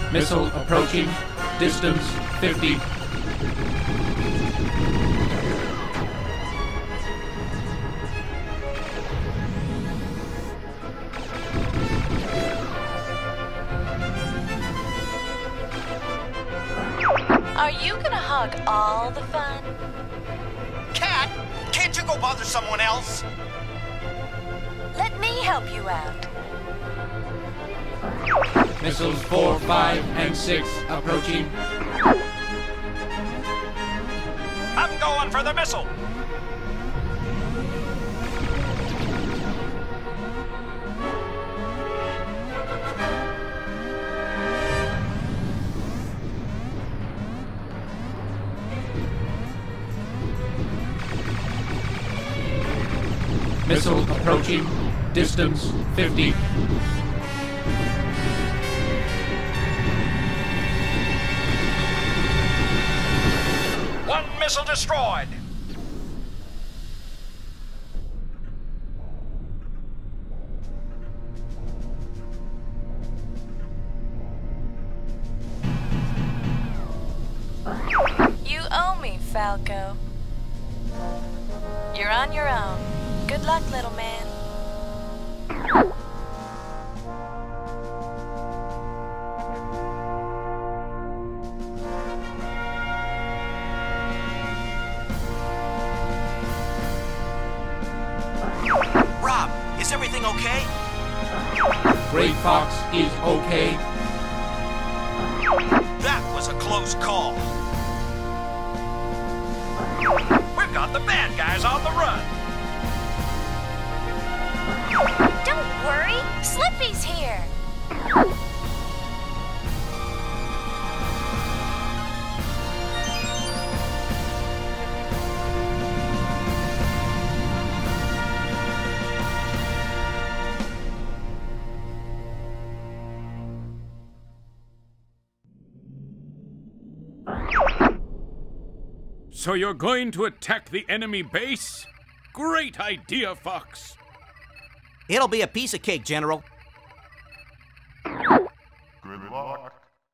[SPEAKER 1] Missile approaching. Distance 50.
[SPEAKER 6] Are you gonna hog all the fun?
[SPEAKER 7] Cat, can't you go bother someone else?
[SPEAKER 6] Let me help you out.
[SPEAKER 1] Missiles 4, 5, and 6 approaching.
[SPEAKER 7] I'm going for the missile.
[SPEAKER 1] Missile approaching. Distance 50.
[SPEAKER 7] One missile destroyed.
[SPEAKER 6] You owe me, Falco. You're on your own. Good luck, little man.
[SPEAKER 7] Rob, is everything okay?
[SPEAKER 1] Gray Fox is okay.
[SPEAKER 7] That was a close call. We've got the bad guys on the run.
[SPEAKER 6] Don't worry, Slippy's here.
[SPEAKER 2] So you're going to attack the enemy base? Great idea, Fox.
[SPEAKER 4] It'll be a piece of cake, General.
[SPEAKER 5] Good luck.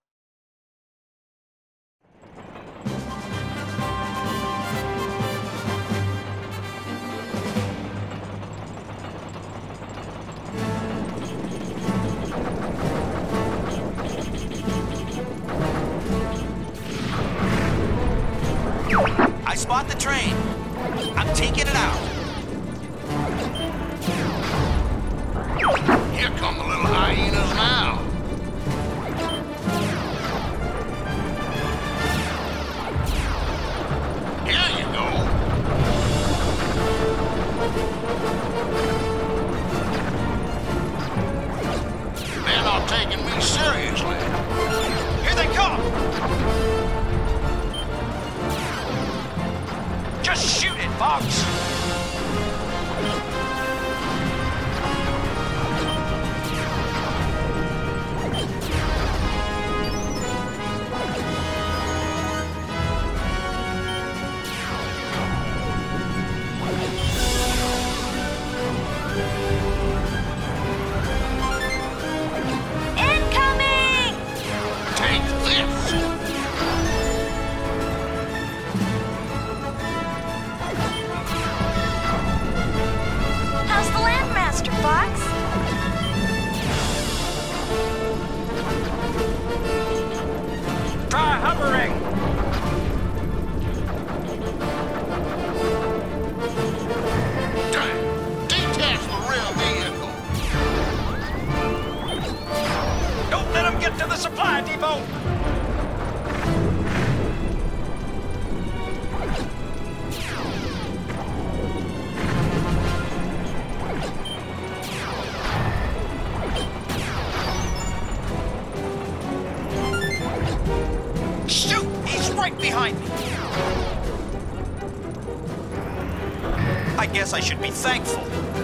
[SPEAKER 7] I spot the train. I'm taking it out.
[SPEAKER 3] Here come the little hyenas now. Here you go. They're not taking me seriously.
[SPEAKER 7] Here they come. Just shoot it, Fox.
[SPEAKER 6] Incoming!
[SPEAKER 3] Take this.
[SPEAKER 6] How's the Landmaster, Fox?
[SPEAKER 7] Try hovering.
[SPEAKER 3] Detach the real vehicle.
[SPEAKER 7] Don't let them get to the supply depot. Shoot! He's right behind me. I guess I should be thankful.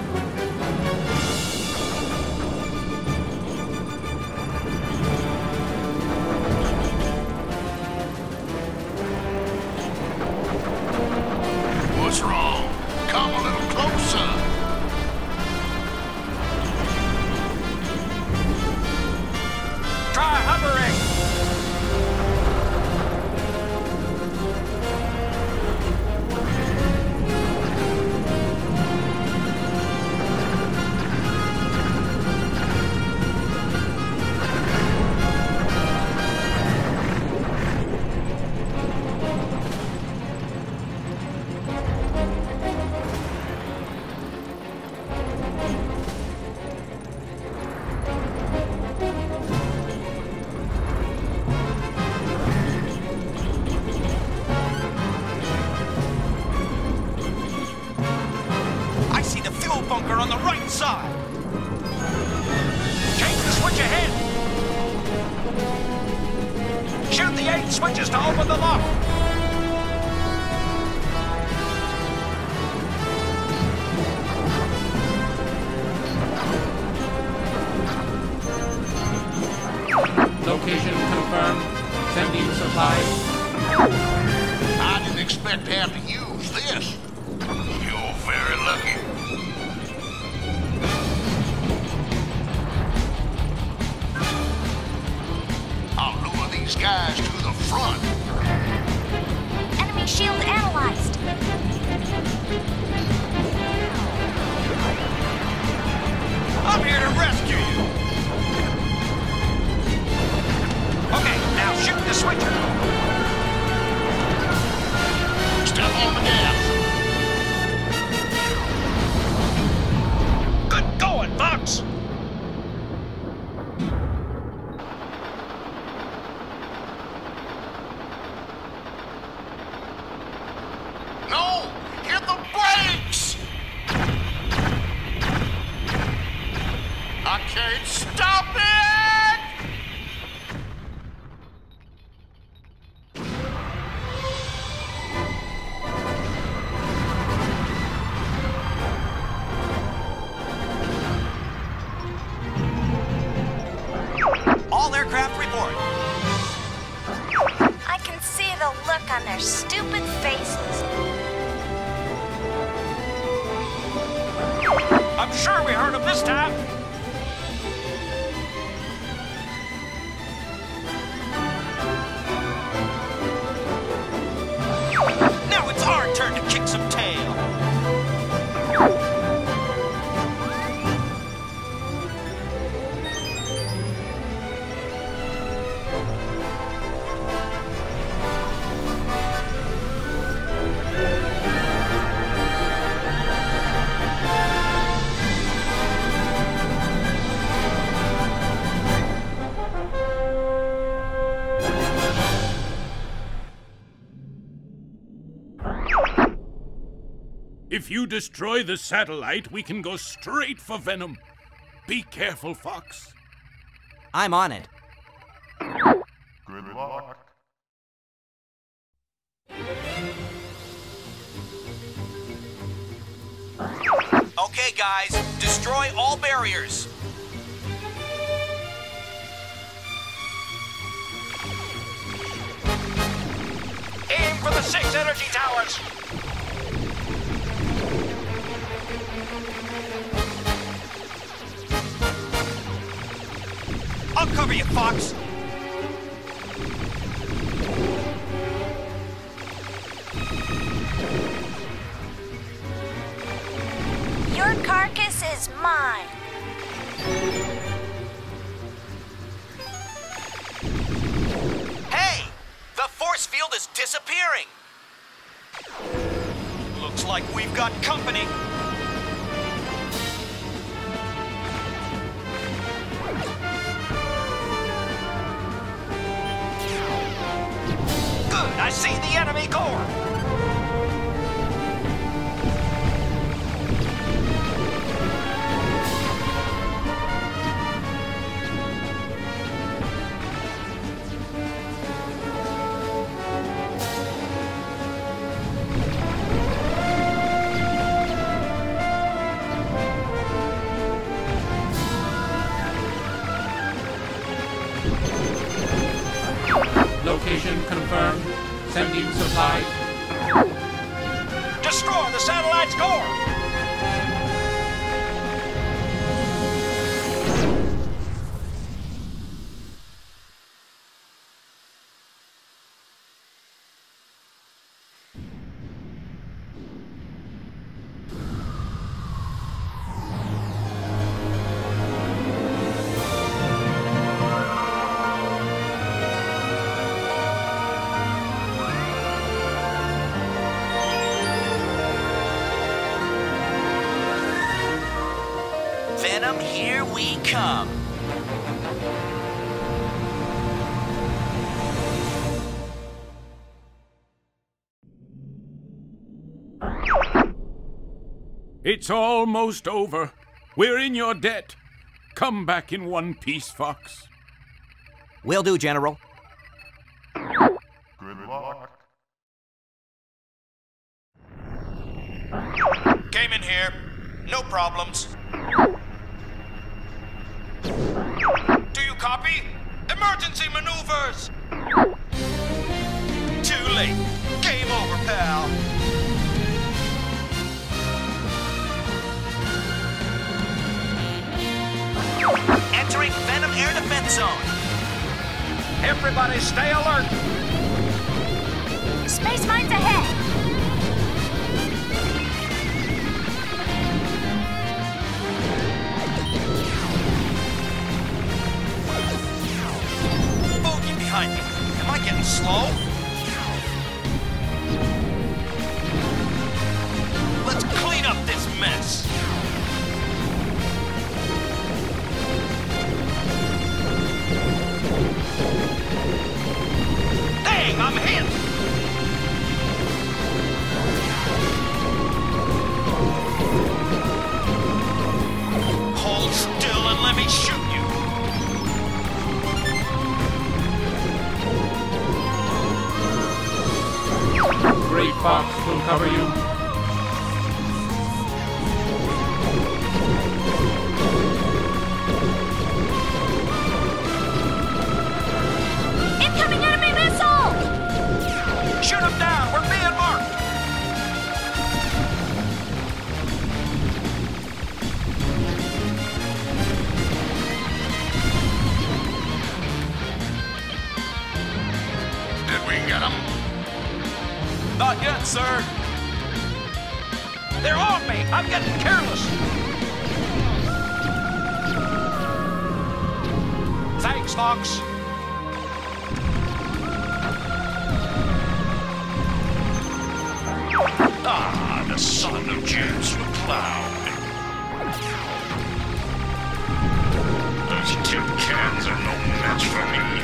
[SPEAKER 3] What's wrong? Come a little closer.
[SPEAKER 7] Try hovering. see the fuel bunker on the right side. Change the switch ahead. Shoot the 8 switches to open the lock.
[SPEAKER 1] Location confirmed. Sending supplies.
[SPEAKER 5] I didn't expect to have to use this. You're very lucky. I'll lure these guys to the front.
[SPEAKER 6] Enemy shield analyzed.
[SPEAKER 7] I'm here to rescue you. Okay, now shoot the switcher.
[SPEAKER 5] Step on the gas.
[SPEAKER 7] Good going, Fox.
[SPEAKER 5] No! Hit the brakes! I can't stop it!
[SPEAKER 7] All aircraft report.
[SPEAKER 6] I can see the look on their stupid faces.
[SPEAKER 7] I'm sure we heard him this time. Now it's our turn to kick some tail.
[SPEAKER 2] If you destroy the satellite, we can go straight for Venom. Be careful, Fox.
[SPEAKER 4] I'm on it.
[SPEAKER 5] Good luck.
[SPEAKER 7] Okay, guys, destroy all barriers. Aim for the 6 energy towers. I'll cover you, Fox.
[SPEAKER 6] Your carcass is mine.
[SPEAKER 7] Hey! The force field is disappearing. Looks like we've got company. Good, I see the enemy core.
[SPEAKER 1] Location confirmed. Sending supplies.
[SPEAKER 7] Destroy the satellite's core. Venom, here we come.
[SPEAKER 2] It's almost over. We're in your debt. Come back in one piece, Fox.
[SPEAKER 4] Will do, General.
[SPEAKER 5] Good luck.
[SPEAKER 7] Came in here. No problems. Do you copy? Emergency maneuvers! Too late. Game over, pal. Entering Venom Air Defense Zone.
[SPEAKER 2] Everybody stay alert.
[SPEAKER 6] Space mines ahead.
[SPEAKER 7] Bogey behind me. Am I getting slow? Let's clean up this mess. Dang, I'm hit! Hold still and let me shoot you.
[SPEAKER 1] Great Fox will cover you.
[SPEAKER 6] Incoming enemy missile!
[SPEAKER 7] Shoot him down! We're being marked!
[SPEAKER 5] Did we get him?
[SPEAKER 7] Not yet, sir. They're on me! I'm getting careless! Thanks, Fox.
[SPEAKER 5] Ah, the son of James McCloud. Those tin cans are no match for me.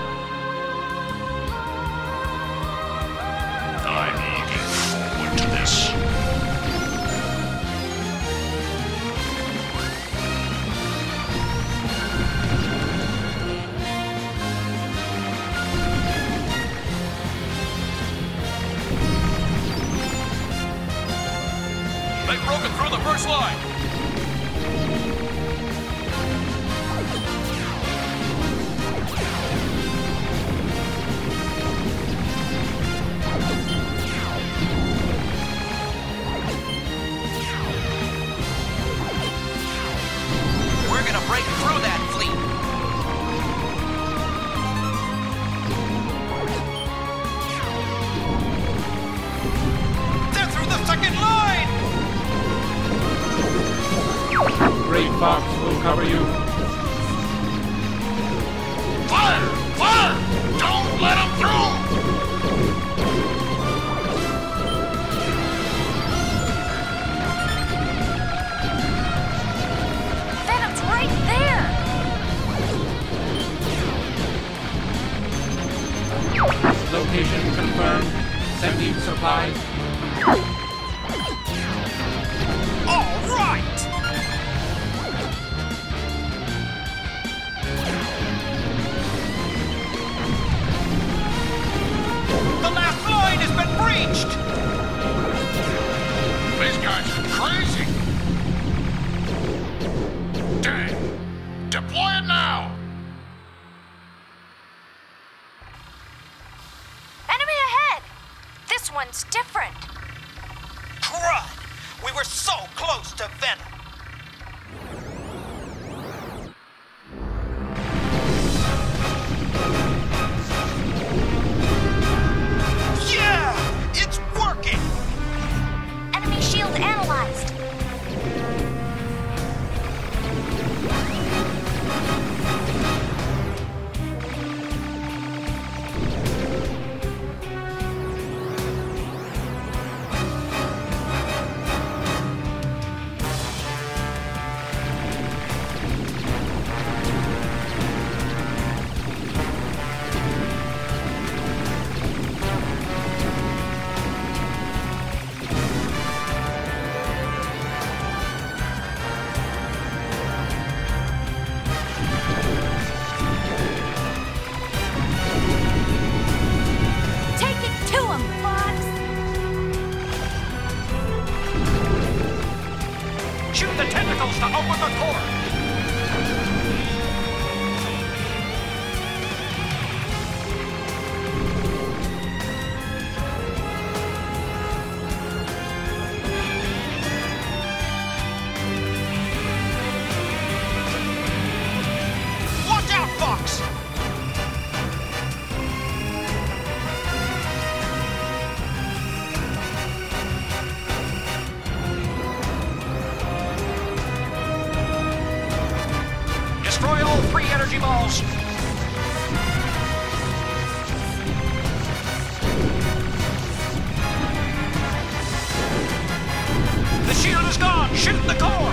[SPEAKER 5] I'm looking forward to this.
[SPEAKER 7] They've broken through the first line. We're gonna break through that fleet. They're through the second line!
[SPEAKER 1] Great Fox will cover you.
[SPEAKER 5] Fire! Fire! Don't let him through!
[SPEAKER 6] Venom's right there!
[SPEAKER 1] Location confirmed. Sending supplies.
[SPEAKER 7] All right! The last line has been breached!
[SPEAKER 5] These guys are crazy! Dang! Deploy it now!
[SPEAKER 6] Enemy ahead! This one's different.
[SPEAKER 7] Crud! We were so close to Venom! Yeah! It's working!
[SPEAKER 6] Enemy shield analyzed.
[SPEAKER 7] Shoot the tentacles to open the core! Watch out, Fox! Destroy all 3 energy balls! The shield is gone! Shoot the core!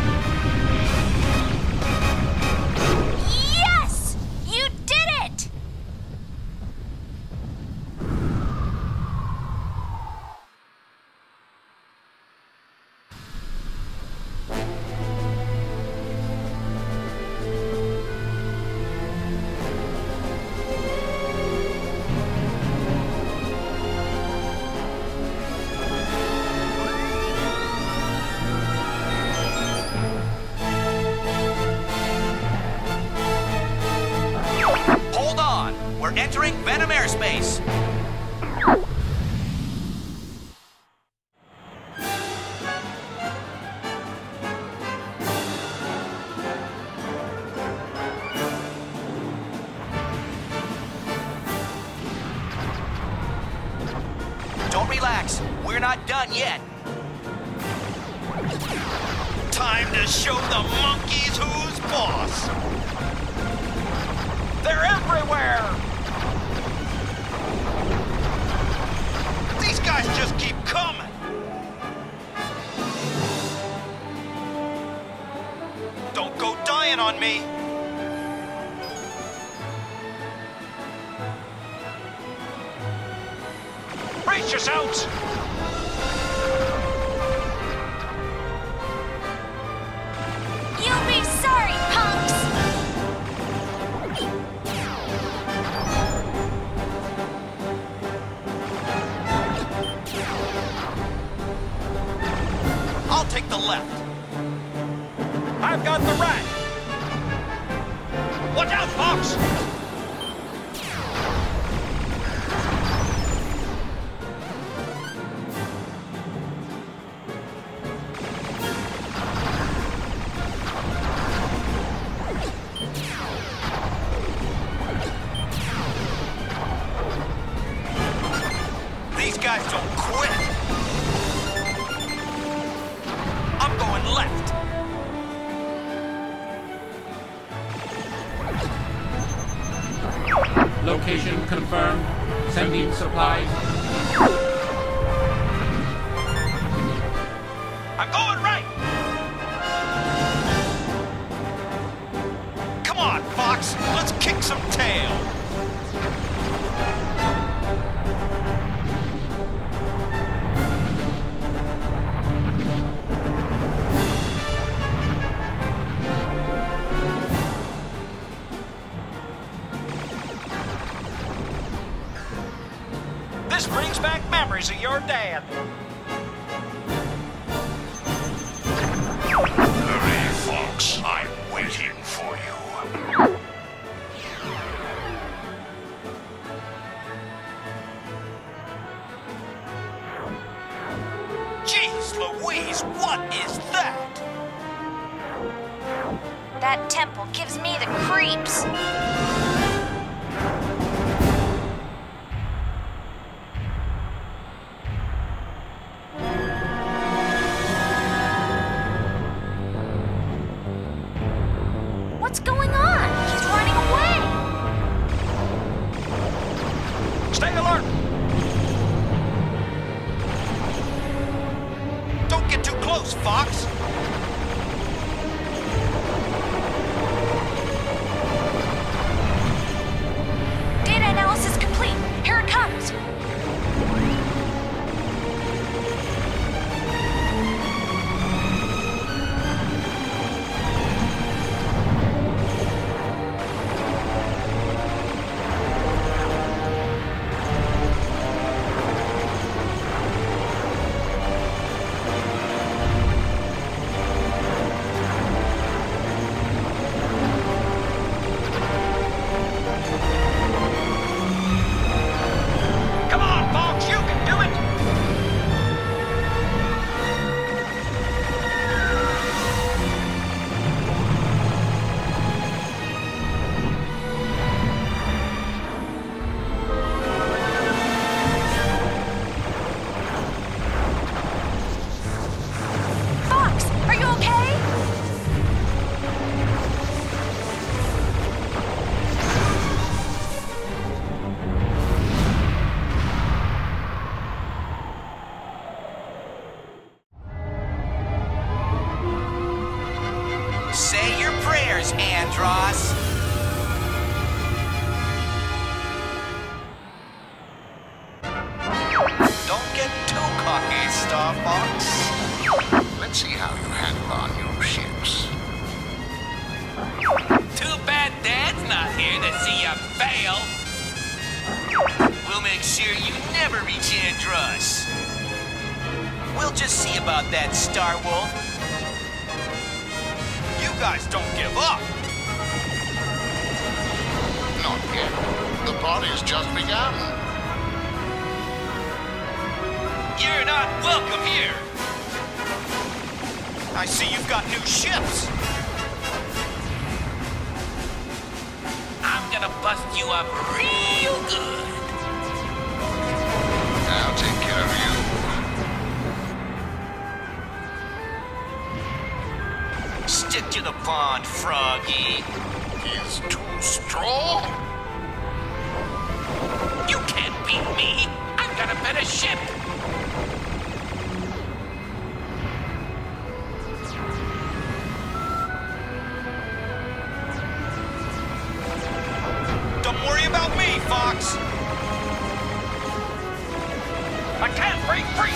[SPEAKER 6] Yes! You did it!
[SPEAKER 7] Hold on! We're entering Venom airspace! Don't relax. We're not done yet. Time to show the monkeys who's boss. They're everywhere! These guys just keep coming! Don't go dying on me! Brace yourselves!
[SPEAKER 6] You'll be sorry, punks!
[SPEAKER 7] I'll take the left. I've got the right. Watch out, Fox! These guys don't quit. I'm going left.
[SPEAKER 1] Location confirmed. Sending supplies.
[SPEAKER 7] I'm going right. Come on, Fox. Let's kick some tail. This brings back memories of your dad.
[SPEAKER 5] Hurry, Fox. I'm waiting for you.
[SPEAKER 7] Jeez Louise, what is that?
[SPEAKER 6] That temple gives me the creeps. What's going on? He's running away.
[SPEAKER 7] Stay alert! Don't get too close, Fox!
[SPEAKER 6] Data analysis complete. Here it comes.
[SPEAKER 7] yours, Andros. Don't get too cocky, Star Fox.
[SPEAKER 3] Let's see how you handle our new ships.
[SPEAKER 7] Too bad Dad's not here to see you fail. We'll make sure you never reach Andros. We'll just see about that, Star Wolf. You guys don't give up.
[SPEAKER 3] Not yet. The party's just begun.
[SPEAKER 7] You're not welcome here. I see you've got new ships. I'm gonna bust you up real good.
[SPEAKER 3] I'll take care of you.
[SPEAKER 7] Stick to the pond, Froggy.
[SPEAKER 3] He's too strong.
[SPEAKER 7] You can't beat me. I've got a better ship. Don't worry about me, Fox. I can't break free.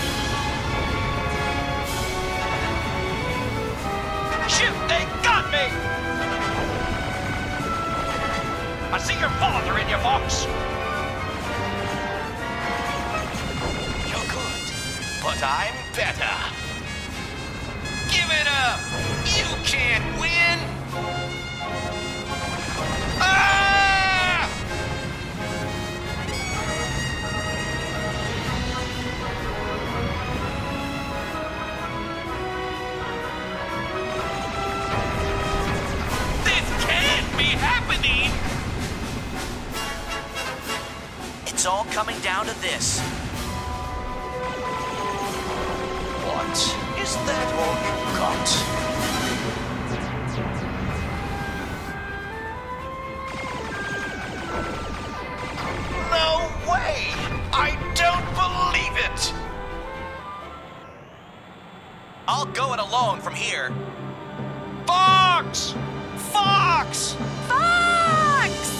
[SPEAKER 7] Shit, they got me! I see your father in you, Fox. You're good, but I'm better. Give it up! You can't win! Ah! This can't be happening! It's all coming down to this. What is that all you got? No way! I don't believe it! I'll go it alone from here. Fox! Fox!
[SPEAKER 6] Fox!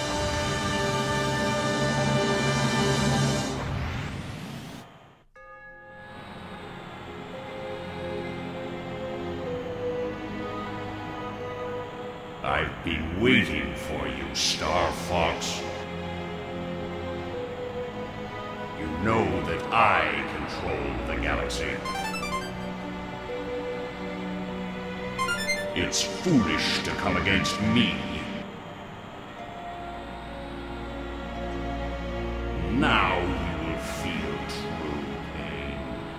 [SPEAKER 2] I've been waiting for you, Star Fox. You know that I control the galaxy. It's foolish to come against me. Now you will feel true pain.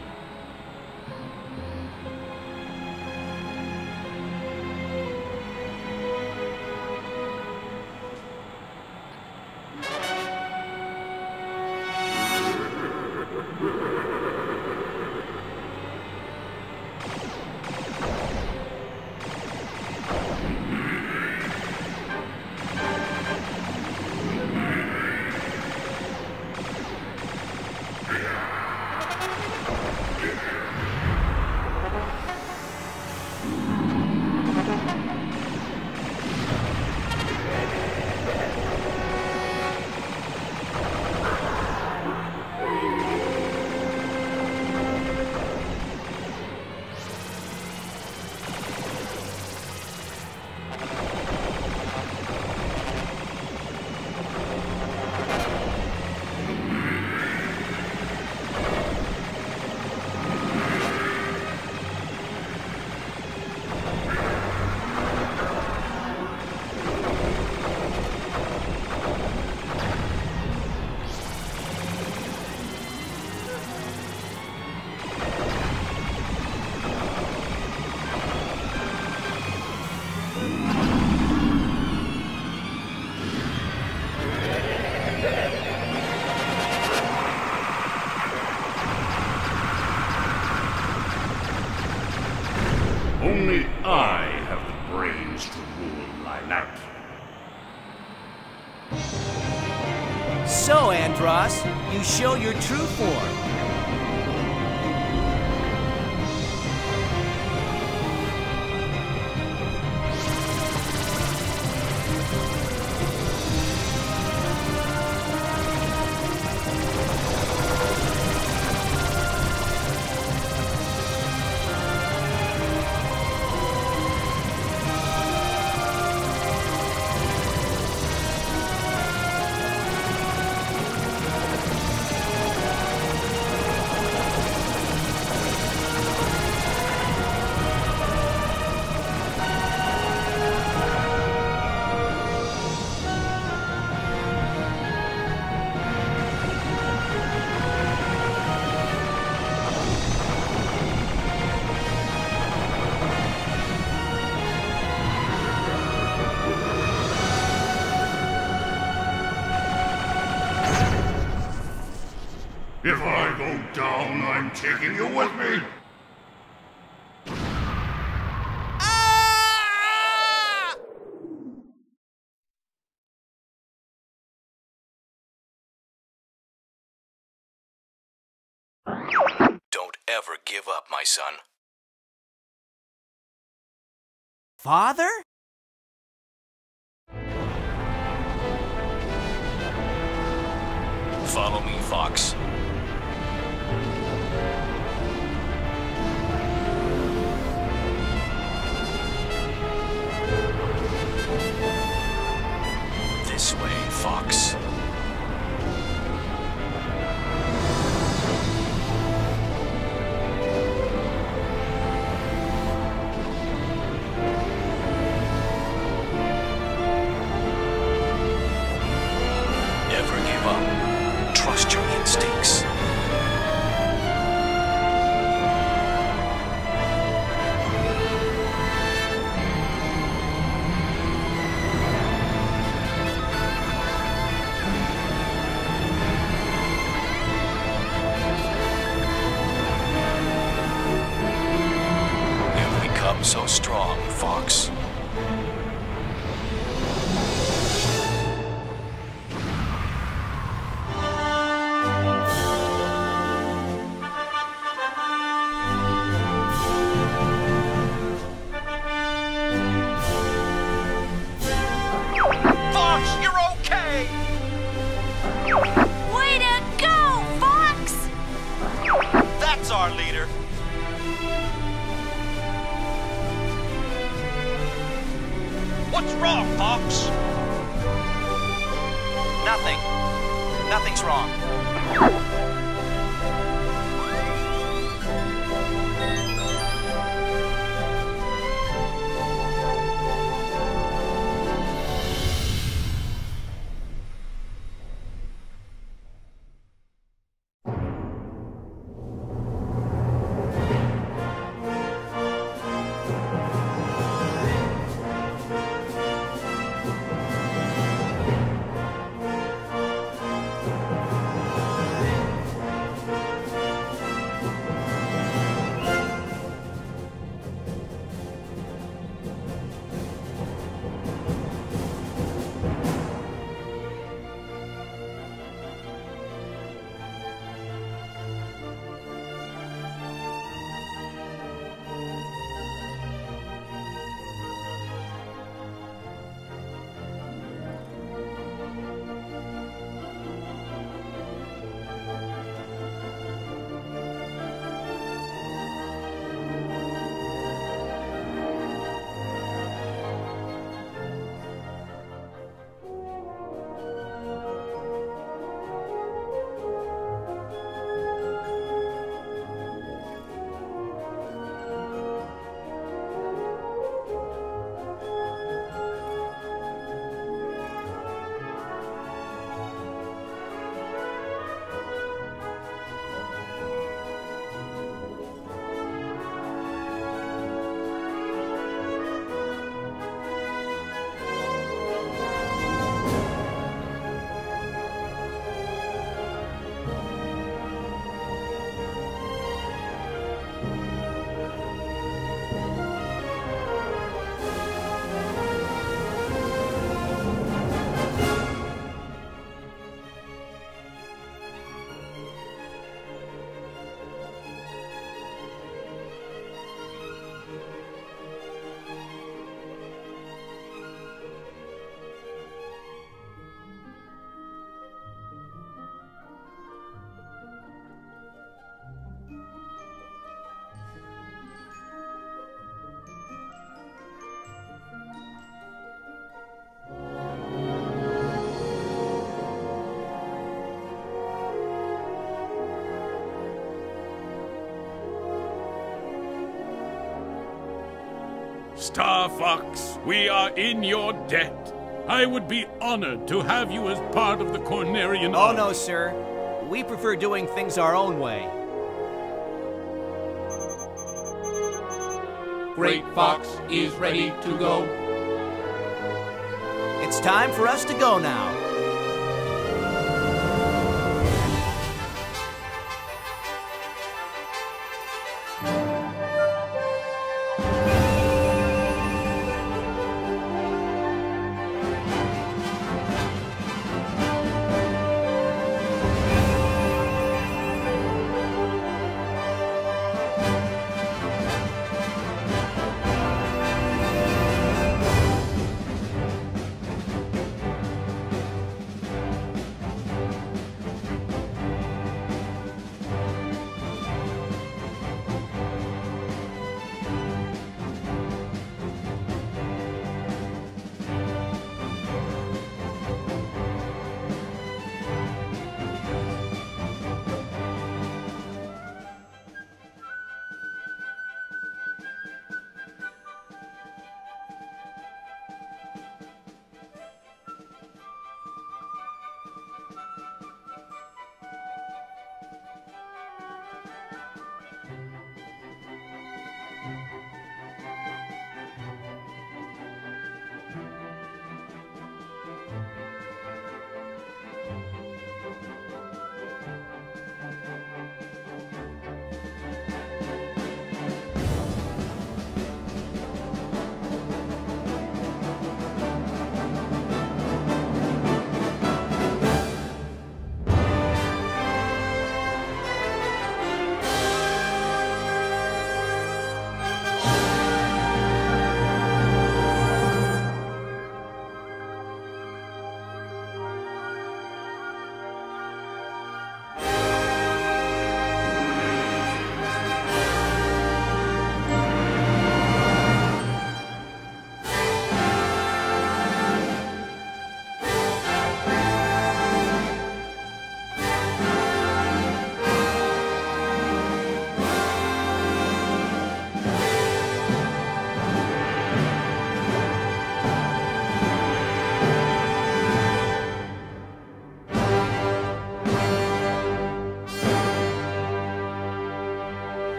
[SPEAKER 2] Only I have the brains to rule Lilac.
[SPEAKER 4] So, Andros, you show your true form.
[SPEAKER 5] If I go down, I'm taking you with me.
[SPEAKER 7] Don't ever give up, my son.
[SPEAKER 4] Father?
[SPEAKER 7] Follow me, Fox. This way, Fox. Never give up. Trust your instincts. You've become so strong, Fox.
[SPEAKER 4] Fox, you're okay!
[SPEAKER 6] Way to go, Fox!
[SPEAKER 4] That's our leader. What's wrong, Fox? Nothing. Nothing's wrong.
[SPEAKER 2] Star Fox, we are in your debt. I would be honored to have you as part of the Cornerian
[SPEAKER 4] Oh,
[SPEAKER 2] army.
[SPEAKER 4] no, sir. We prefer doing things our own way.
[SPEAKER 1] Great Fox is ready to go.
[SPEAKER 4] It's time for us to go now.